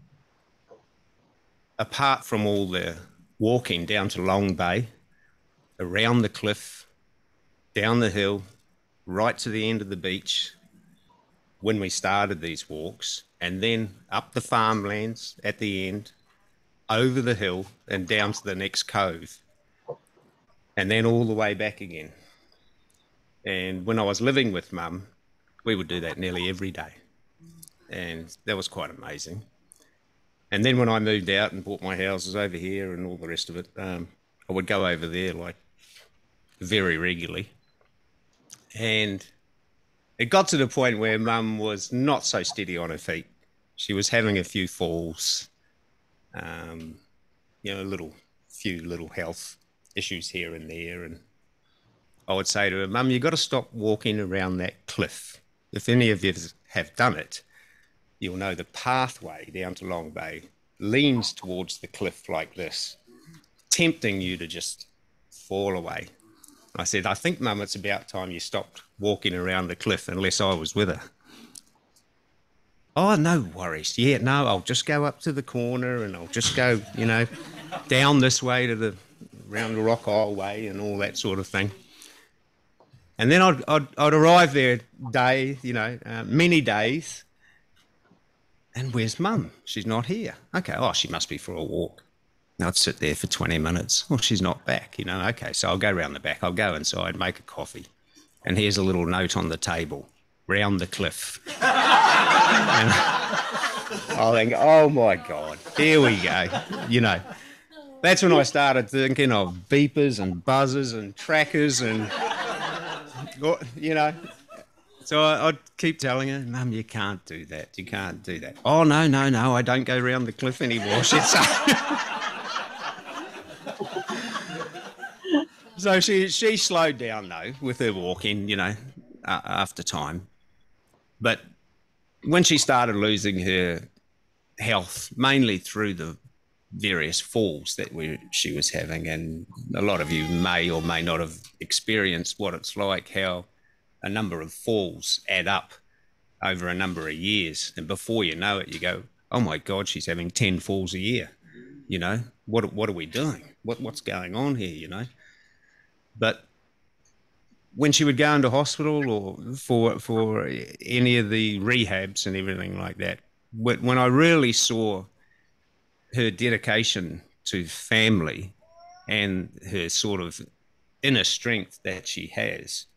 apart from all the walking down to Long Bay, around the cliff, down the hill, right to the end of the beach when we started these walks, and then up the farmlands at the end, over the hill and down to the next cove, and then all the way back again. And when I was living with Mum, we would do that nearly every day. and that was quite amazing. And then when I moved out and bought my houses over here and all the rest of it, um, I would go over there like very regularly. And it got to the point where Mum was not so steady on her feet. She was having a few falls, um, you know, a little, few little health issues here and there. And I would say to her, Mum, you've got to stop walking around that cliff. If any of you have done it, you'll know the pathway down to Long Bay leans towards the cliff like this, tempting you to just fall away. I said, I think, Mum, it's about time you stopped walking around the cliff unless I was with her. Oh, no worries. Yeah, no, I'll just go up to the corner and I'll just go, you know, down this way to the, around the Rock Isle Way and all that sort of thing. And then I'd, I'd, I'd arrive there day, you know, uh, many days. And where's Mum? She's not here. Okay, oh, she must be for a walk. Now I'd sit there for twenty minutes. Well, she's not back, you know. Okay, so I'll go round the back. I'll go inside, make a coffee. And here's a little note on the table, round the cliff. And I think, oh, my God, here we go. You know, that's when I started thinking of beepers and buzzers and trackers and, you know. So I, I'd keep telling her, Mum, you can't do that. You can't do that. Oh, no, no, no, I don't go round the cliff anymore, she'd say. So she she slowed down, though, with her walking, you know, uh, after time. But when she started losing her health, mainly through the various falls that we, she was having, and a lot of you may or may not have experienced what it's like, how a number of falls add up over a number of years. And before you know it, you go, oh, my God, she's having ten falls a year. You know, what what are we doing? What What's going on here, you know? But when she would go into hospital or for for any of the rehabs and everything like that, when I really saw her dedication to family and her sort of inner strength that she has,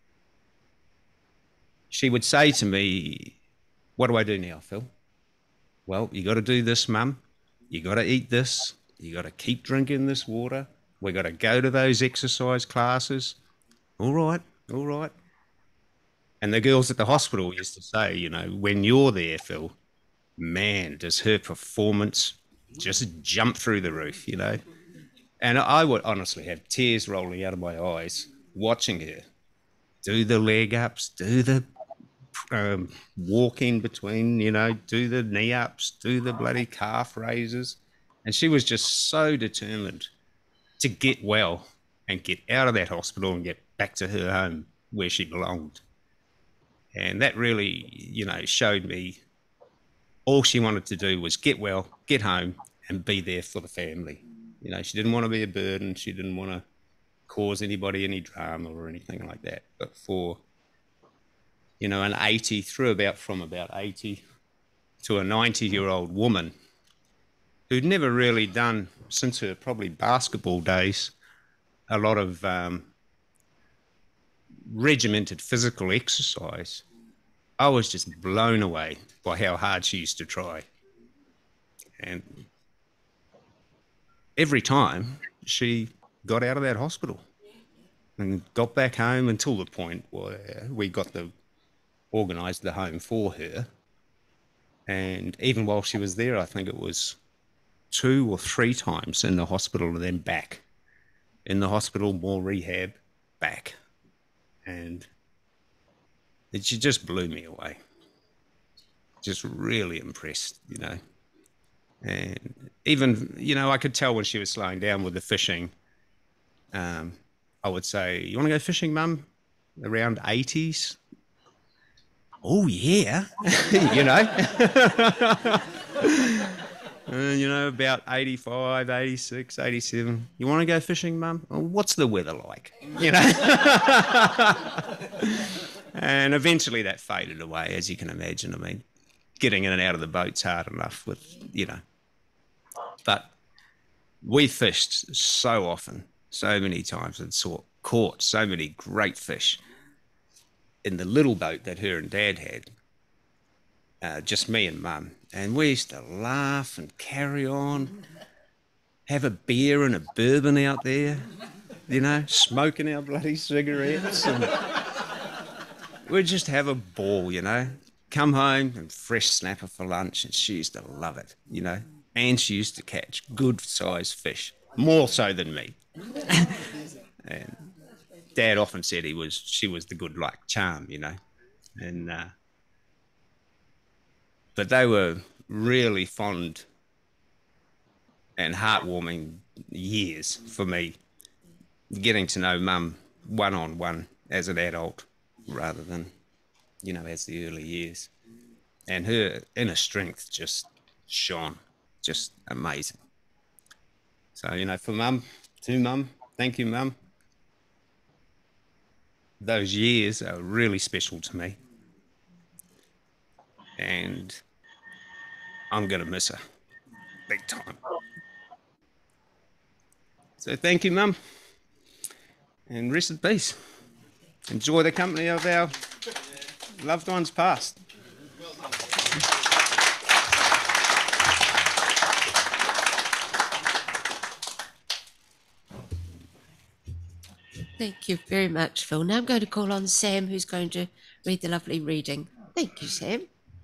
she would say to me, what do I do now, Phil? Well, you got to do this, Mum. You got to eat this. You got to keep drinking this water. We got to go to those exercise classes. All right, all right. And the girls at the hospital used to say, you know, when you're there, Phil, man, does her performance just jump through the roof, you know? And I would honestly have tears rolling out of my eyes watching her do the leg ups, do the um, walking between, you know, do the knee ups, do the bloody calf raises. And she was just so determined to get well and get out of that hospital and get back to her home where she belonged. And that really, you know, showed me all she wanted to do was get well, get home, and be there for the family. You know, she didn't want to be a burden. She didn't want to cause anybody any drama or anything like that. But for, you know, an eighty, through about from about eighty to a ninety-year-old woman who'd never really done, since her probably basketball days, a lot of um, regimented physical exercise, I was just blown away by how hard she used to try. And every time she got out of that hospital and got back home until the point where we got the organised the home for her. And even while she was there, I think it was two or three times in the hospital and then back. In the hospital, more rehab, back. And it just blew me away. Just really impressed, you know. And even, you know, I could tell when she was slowing down with the fishing. Um, I would say, you want to go fishing, Mum? Around eighties? Oh, yeah. You know. Uh, you know, about eighty-five, eighty-six, eighty-seven. You want to go fishing, Mum? Oh, what's the weather like? You know? And eventually that faded away, as you can imagine. I mean, getting in and out of the boat's hard enough with, you know. But we fished so often, so many times, and saw, caught so many great fish in the little boat that her and Dad had. uh, just me and Mum. And we used to laugh and carry on, have a beer and a bourbon out there, you know, smoking our bloody cigarettes. And we'd just have a ball, you know. Come home and fresh snapper for lunch, and she used to love it, you know. And she used to catch good-sized fish, more so than me. And Dad often said he was, she was the good luck charm, you know. And uh, but they were really fond and heartwarming years for me, getting to know Mum one-on-one as an adult rather than, you know, as the early years. And her inner strength just shone, just amazing. So, you know, for Mum, to Mum, thank you, Mum. Those years are really special to me. And I'm going to miss her big time. So thank you, Mum. And rest in peace. Enjoy the company of our loved ones past.
Thank you very much, Phil. Now I'm going to call on Sam, who's going to read the lovely reading. Thank you, Sam.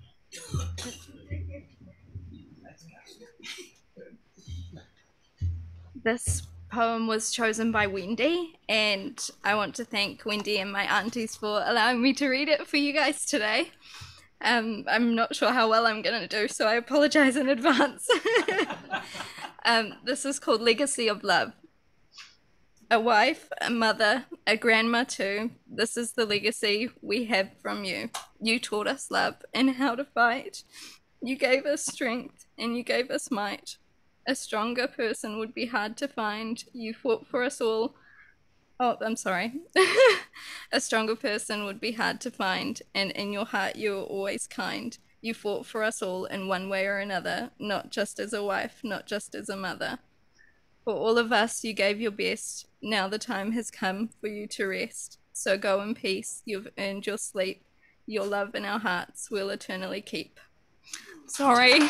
This poem was chosen by Wendy, and I want to thank Wendy and my aunties for allowing me to read it for you guys today. Um, I'm not sure how well I'm going to do, so I apologize in advance. um, this is called Legacy of Love. A wife, a mother, a grandma too. This is the legacy we have from you. You taught us love and how to fight. You gave us strength and you gave us might. A stronger person would be hard to find. You fought for us all. Oh, I'm sorry. A stronger person would be hard to find, and in your heart you were always kind. You fought for us all in one way or another, not just as a wife, not just as a mother. For all of us, you gave your best. Now the time has come for you to rest. So go in peace. You've earned your sleep. Your love in our hearts we'll eternally keep. Sorry.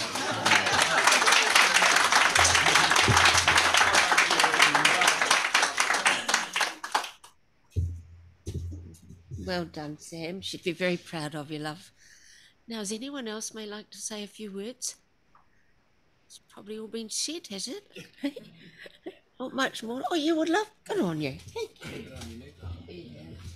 Well done, Sam. She'd be very proud of you, love. Now, has anyone else may like to say a few words? It's probably all been said, has it? Not much more. Oh, you would love? Good on you. Thank you.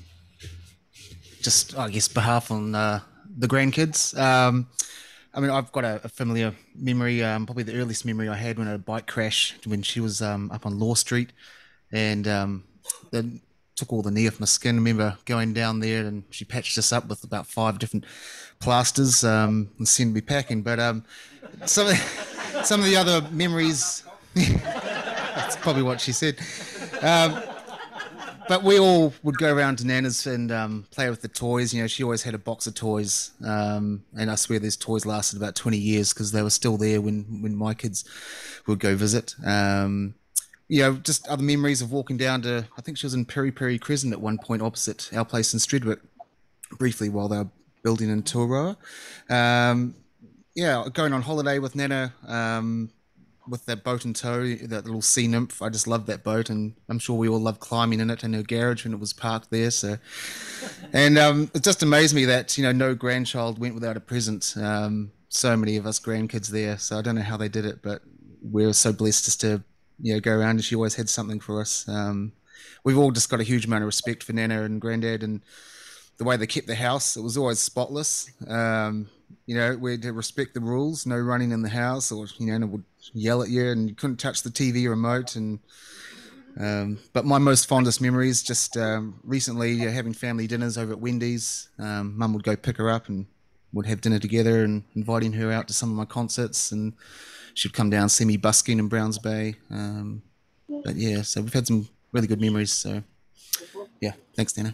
Just, I guess, behalf on uh, the grandkids. Um, I mean, I've got a, a familiar memory, um, probably the earliest memory I had when I had a bike crash when she was um, up on Law Street, and um, the took all the knee off my skin. I remember going down there and she patched us up with about five different plasters um, and sent me packing. But um, some, of the, some of the other memories, that's probably what she said. Um, but we all would go around to Nana's and um, play with the toys. You know, she always had a box of toys. Um, and I swear these toys lasted about twenty years because they were still there when, when my kids would go visit. Um, You know, just other memories of walking down to, I think she was in Peri Peri Crescent at one point opposite our place in Stradwick, briefly while they were building in Tuaroa. Um, yeah, going on holiday with Nana um, with that boat in tow, that little sea nymph. I just loved that boat, and I'm sure we all loved climbing in it in her garage when it was parked there. So, and um, it just amazed me that, you know, no grandchild went without a present. Um, so many of us grandkids there. So I don't know how they did it, but we're so blessed just to, you know, go around, and she always had something for us. Um, we've all just got a huge amount of respect for Nana and Granddad and the way they kept the house. It was always spotless. Um, you know, we had to respect the rules, no running in the house, or, you know, Nana would yell at you and you couldn't touch the T V remote. And um, but my most fondest memories, just um, recently uh, having family dinners over at Wendy's. Um, Mum would go pick her up and would have dinner together, and inviting her out to some of my concerts, and she'd come down, see me busking in Browns Bay. Um, but yeah, so we've had some really good memories. So yeah, thanks, Nana.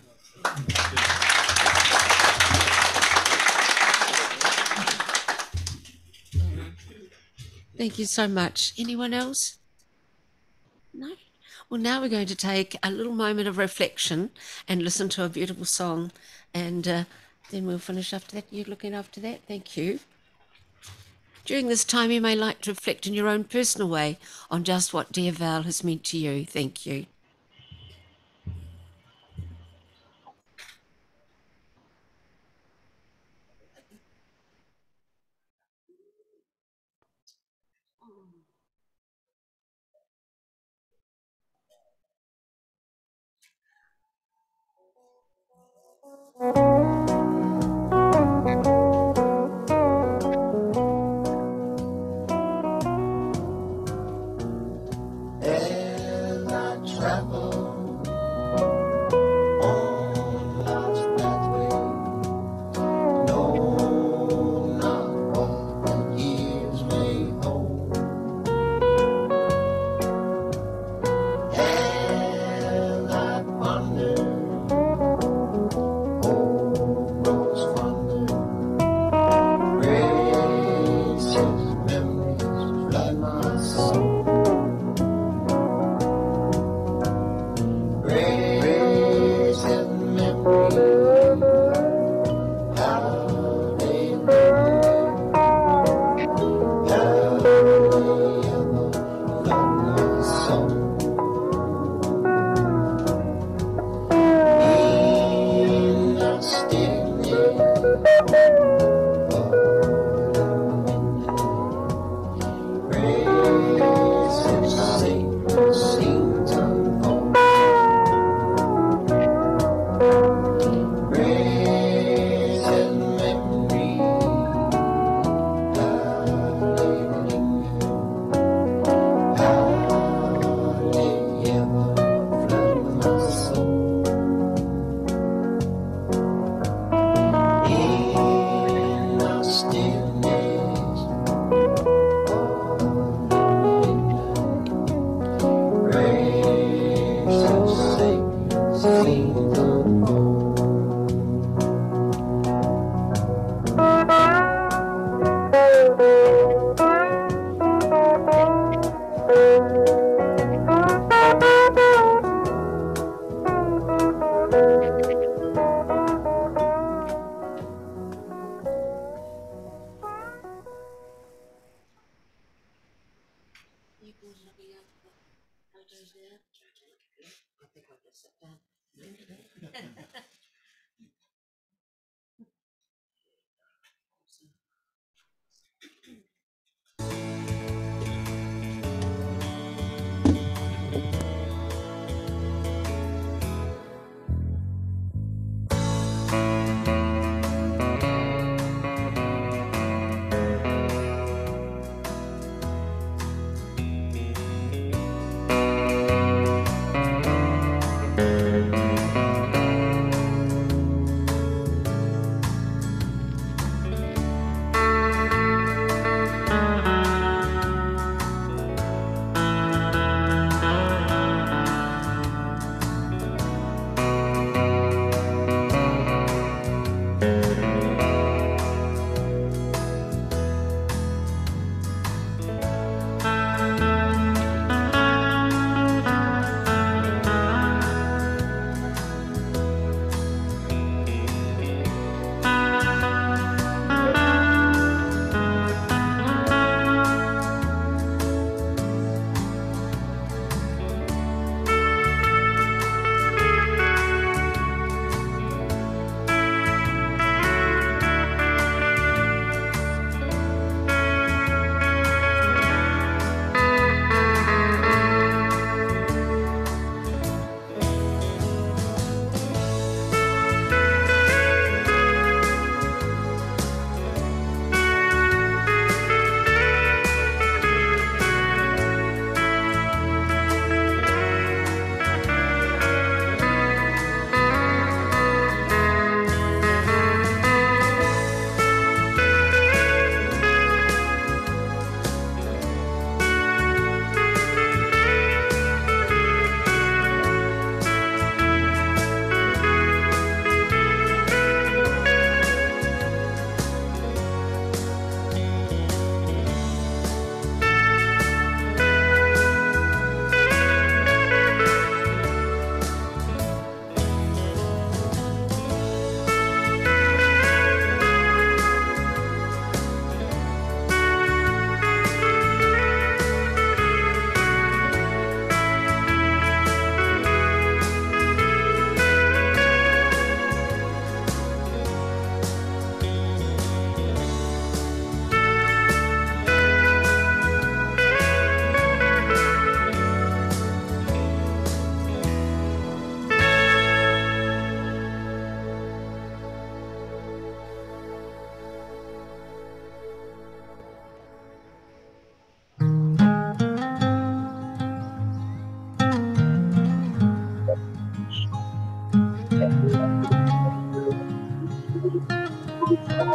Thank you so much. Anyone else? No? Well, now we're going to take a little moment of reflection and listen to a beautiful song, and uh, then we'll finish after that. You looking after that? Thank you. During this time, you may like to reflect in your own personal way on just what Dear Val has meant to you. Thank you.
As I travel on life's pathway, know not what the years may hold. As I ponder, old roads wander, precious memories flood my soul.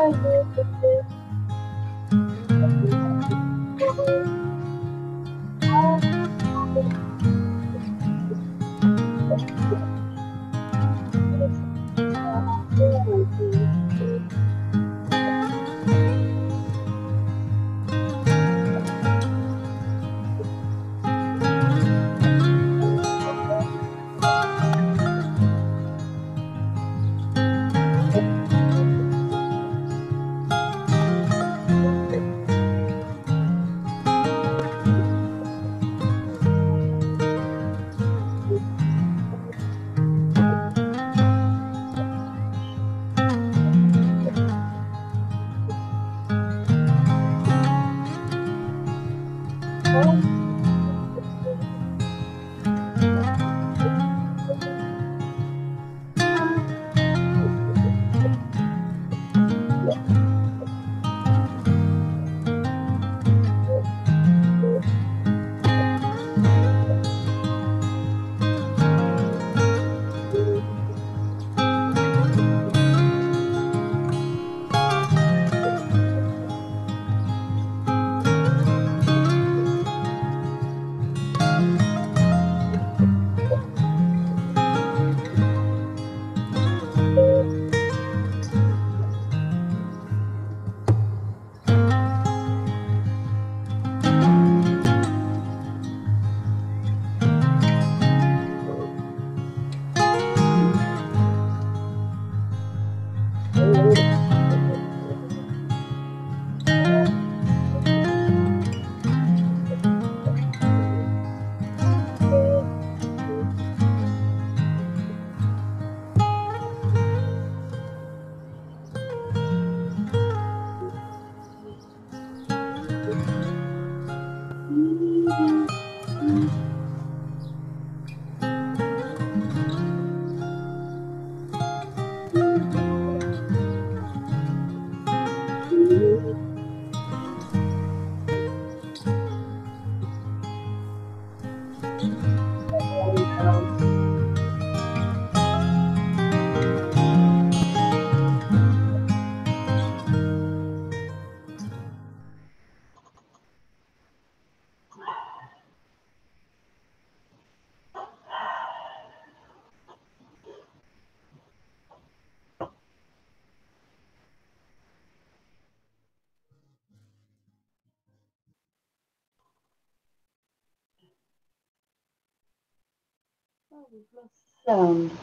Sound.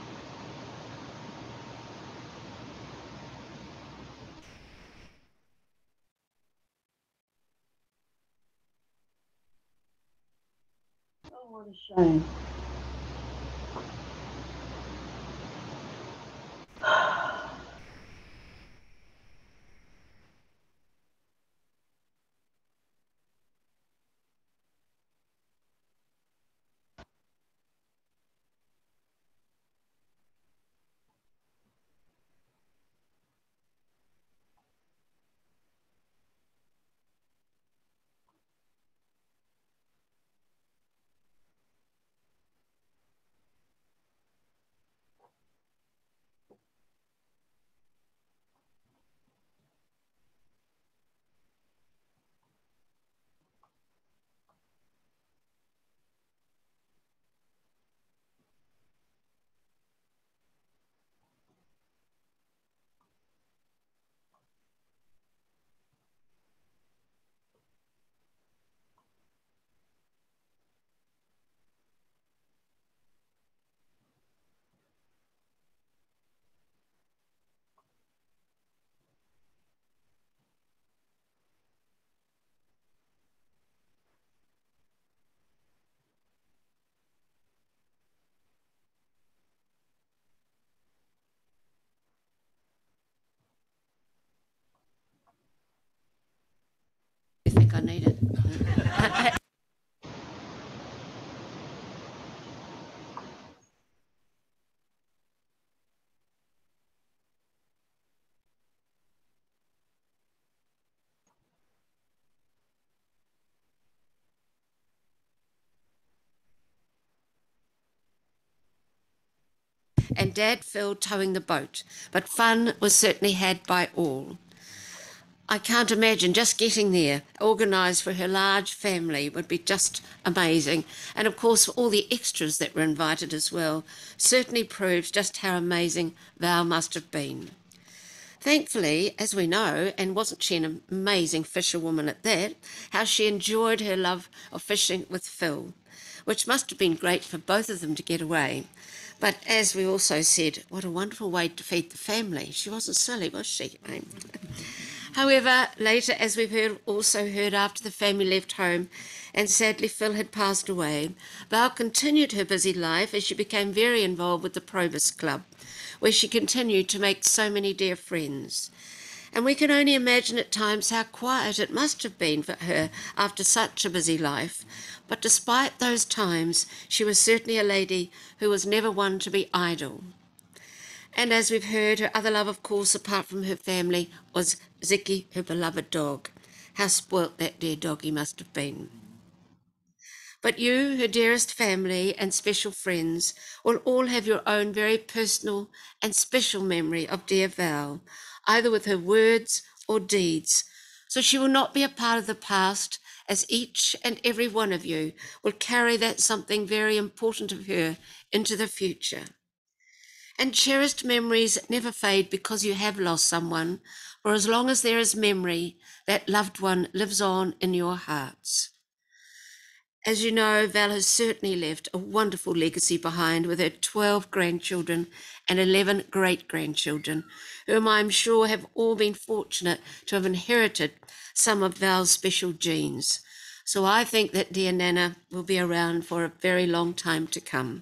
Oh, what a shame.
I think I need it. And Dad fell towing the boat, but fun was certainly had by all. I can't imagine just getting there, organised for her large family, would be just amazing. And of course, all the extras that were invited as well certainly proves just how amazing Val must have been. Thankfully, as we know, and wasn't she an amazing fisherwoman at that, how she enjoyed her love of fishing with Phil, which must have been great for both of them to get away. But as we also said, what a wonderful way to feed the family. She wasn't silly, was she? However, later, as we've heard, also heard after the family left home and sadly Phil had passed away, Val continued her busy life as she became very involved with the Probus Club, where she continued to make so many dear friends. And we can only imagine at times how quiet it must have been for her after such a busy life. But despite those times, she was certainly a lady who was never one to be idle. And as we've heard, her other love, of course, apart from her family, was Ziki, her beloved dog. How spoilt that dear doggy must have been. But you, her dearest family and special friends, will all have your own very personal and special memory of dear Val, either with her words or deeds. So she will not be a part of the past, as each and every one of you will carry that something very important of her into the future. And cherished memories never fade because you have lost someone, for as long as there is memory, that loved one lives on in your hearts. As you know, Val has certainly left a wonderful legacy behind with her twelve grandchildren and eleven great-grandchildren, whom I'm sure have all been fortunate to have inherited some of Val's special genes. So I think that dear Nana will be around for a very long time to come.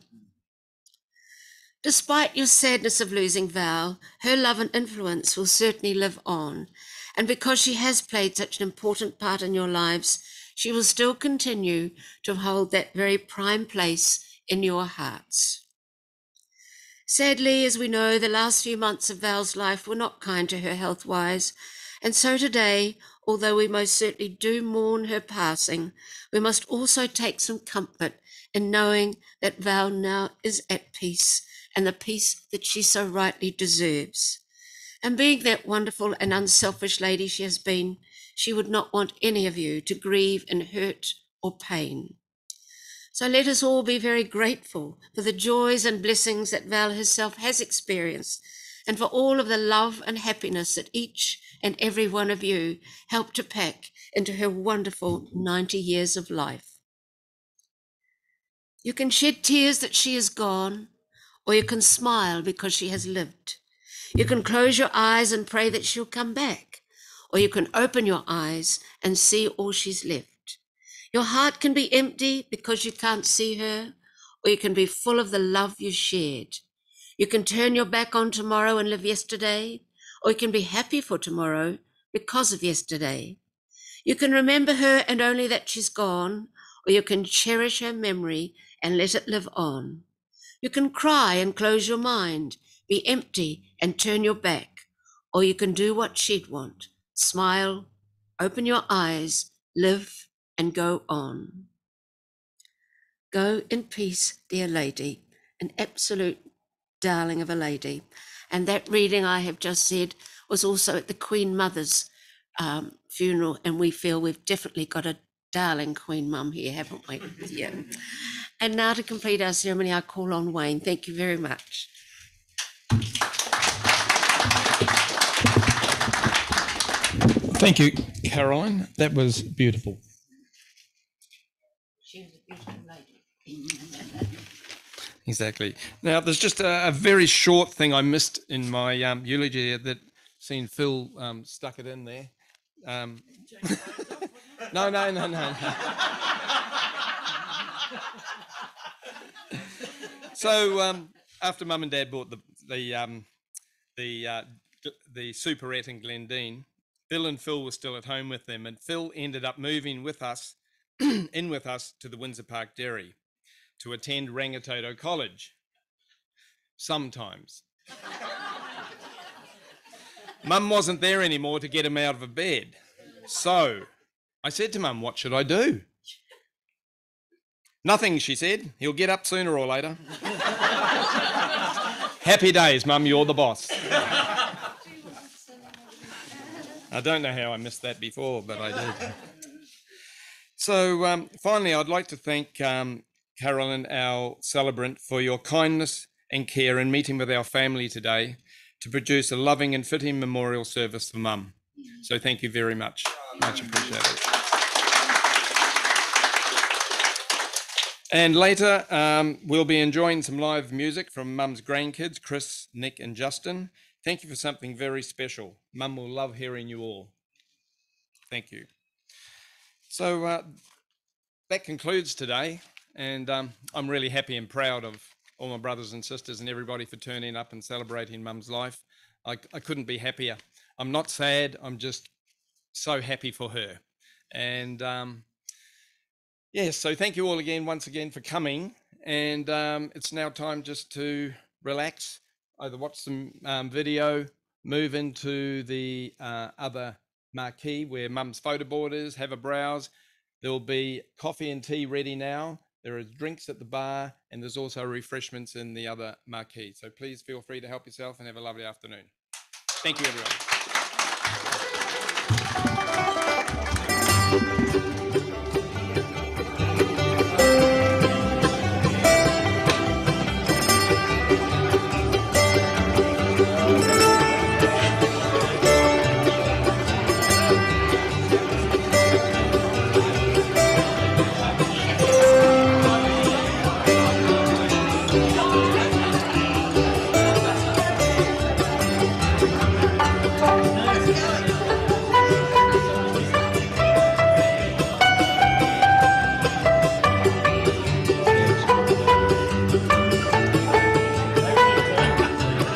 Despite your sadness of losing Val, her love and influence will certainly live on. And because she has played such an important part in your lives, she will still continue to hold that very prime place in your hearts. Sadly, as we know, the last few months of Val's life were not kind to her health-wise, and so today, although we most certainly do mourn her passing, we must also take some comfort in knowing that Val now is at peace, and the peace that she so rightly deserves. And being that wonderful and unselfish lady she has been, she would not want any of you to grieve in hurt or pain. So let us all be very grateful for the joys and blessings that Val herself has experienced, and for all of the love and happiness that each and every one of you helped to pack into her wonderful ninety years of life. You can shed tears that she is gone, or you can smile because she has lived. You can close your eyes and pray that she'll come back, or you can open your eyes and see all she's left. Your heart can be empty because you can't see her, or you can be full of the love you shared. You can turn your back on tomorrow and live yesterday, or you can be happy for tomorrow because of yesterday. You can remember her and only that she's gone, or you can cherish her memory and let it live on. You can cry and close your mind, be empty and turn your back, or you can do what she'd want, smile, open your eyes, live and go on. Go in peace, dear lady, an absolute darling of a lady. And that reading I have just said was also at the Queen Mother's um, funeral, and we feel we've definitely got a darling Queen Mum here, haven't we? Yeah. And now to complete our ceremony, I call on Wayne. Thank you very much.
Thank you, Caroline. That was beautiful.
She was a beautiful lady.
Exactly. Now, there's just a, a very short thing I missed in my um, eulogy that seen Phil um, stuck it in there. Um, no, no, no, no, no. So um, after Mum and Dad bought the the um, the uh, the superette in Glendine, Bill and Phil were still at home with them, and Phil ended up moving with us, in with us to the Windsor Park Dairy to attend Rangitoto College. Sometimes. Mum wasn't there anymore to get him out of bed. So I said to Mum, what should I do? Nothing, she said. He'll get up sooner or later. Happy days, Mum, you're the boss. I don't know how I missed that before, but I did. So um, finally, I'd like to thank um, Carolyn, our celebrant, for your kindness and care in meeting with our family today to produce a loving and fitting memorial service for Mum. So thank you very much. Much appreciated. And later, um, we'll be enjoying some live music from Mum's grandkids, Chris, Nick and Justin. Thank you for something very special. Mum will love hearing you all. Thank you. So uh, that concludes today, and um, I'm really happy and proud of all my brothers and sisters and everybody for turning up and celebrating Mum's life. I, I couldn't be happier. I'm not sad, I'm just so happy for her. And um, yes, yeah, so thank you all again, once again, for coming. And um, it's now time just to relax, either watch some um, video, move into the uh, other marquee where Mum's photo board is, have a browse. There'll be coffee and tea ready now. There are drinks at the bar, and there's also refreshments in the other marquee. So please feel free to help yourself and have a lovely afternoon. Thank you, everyone.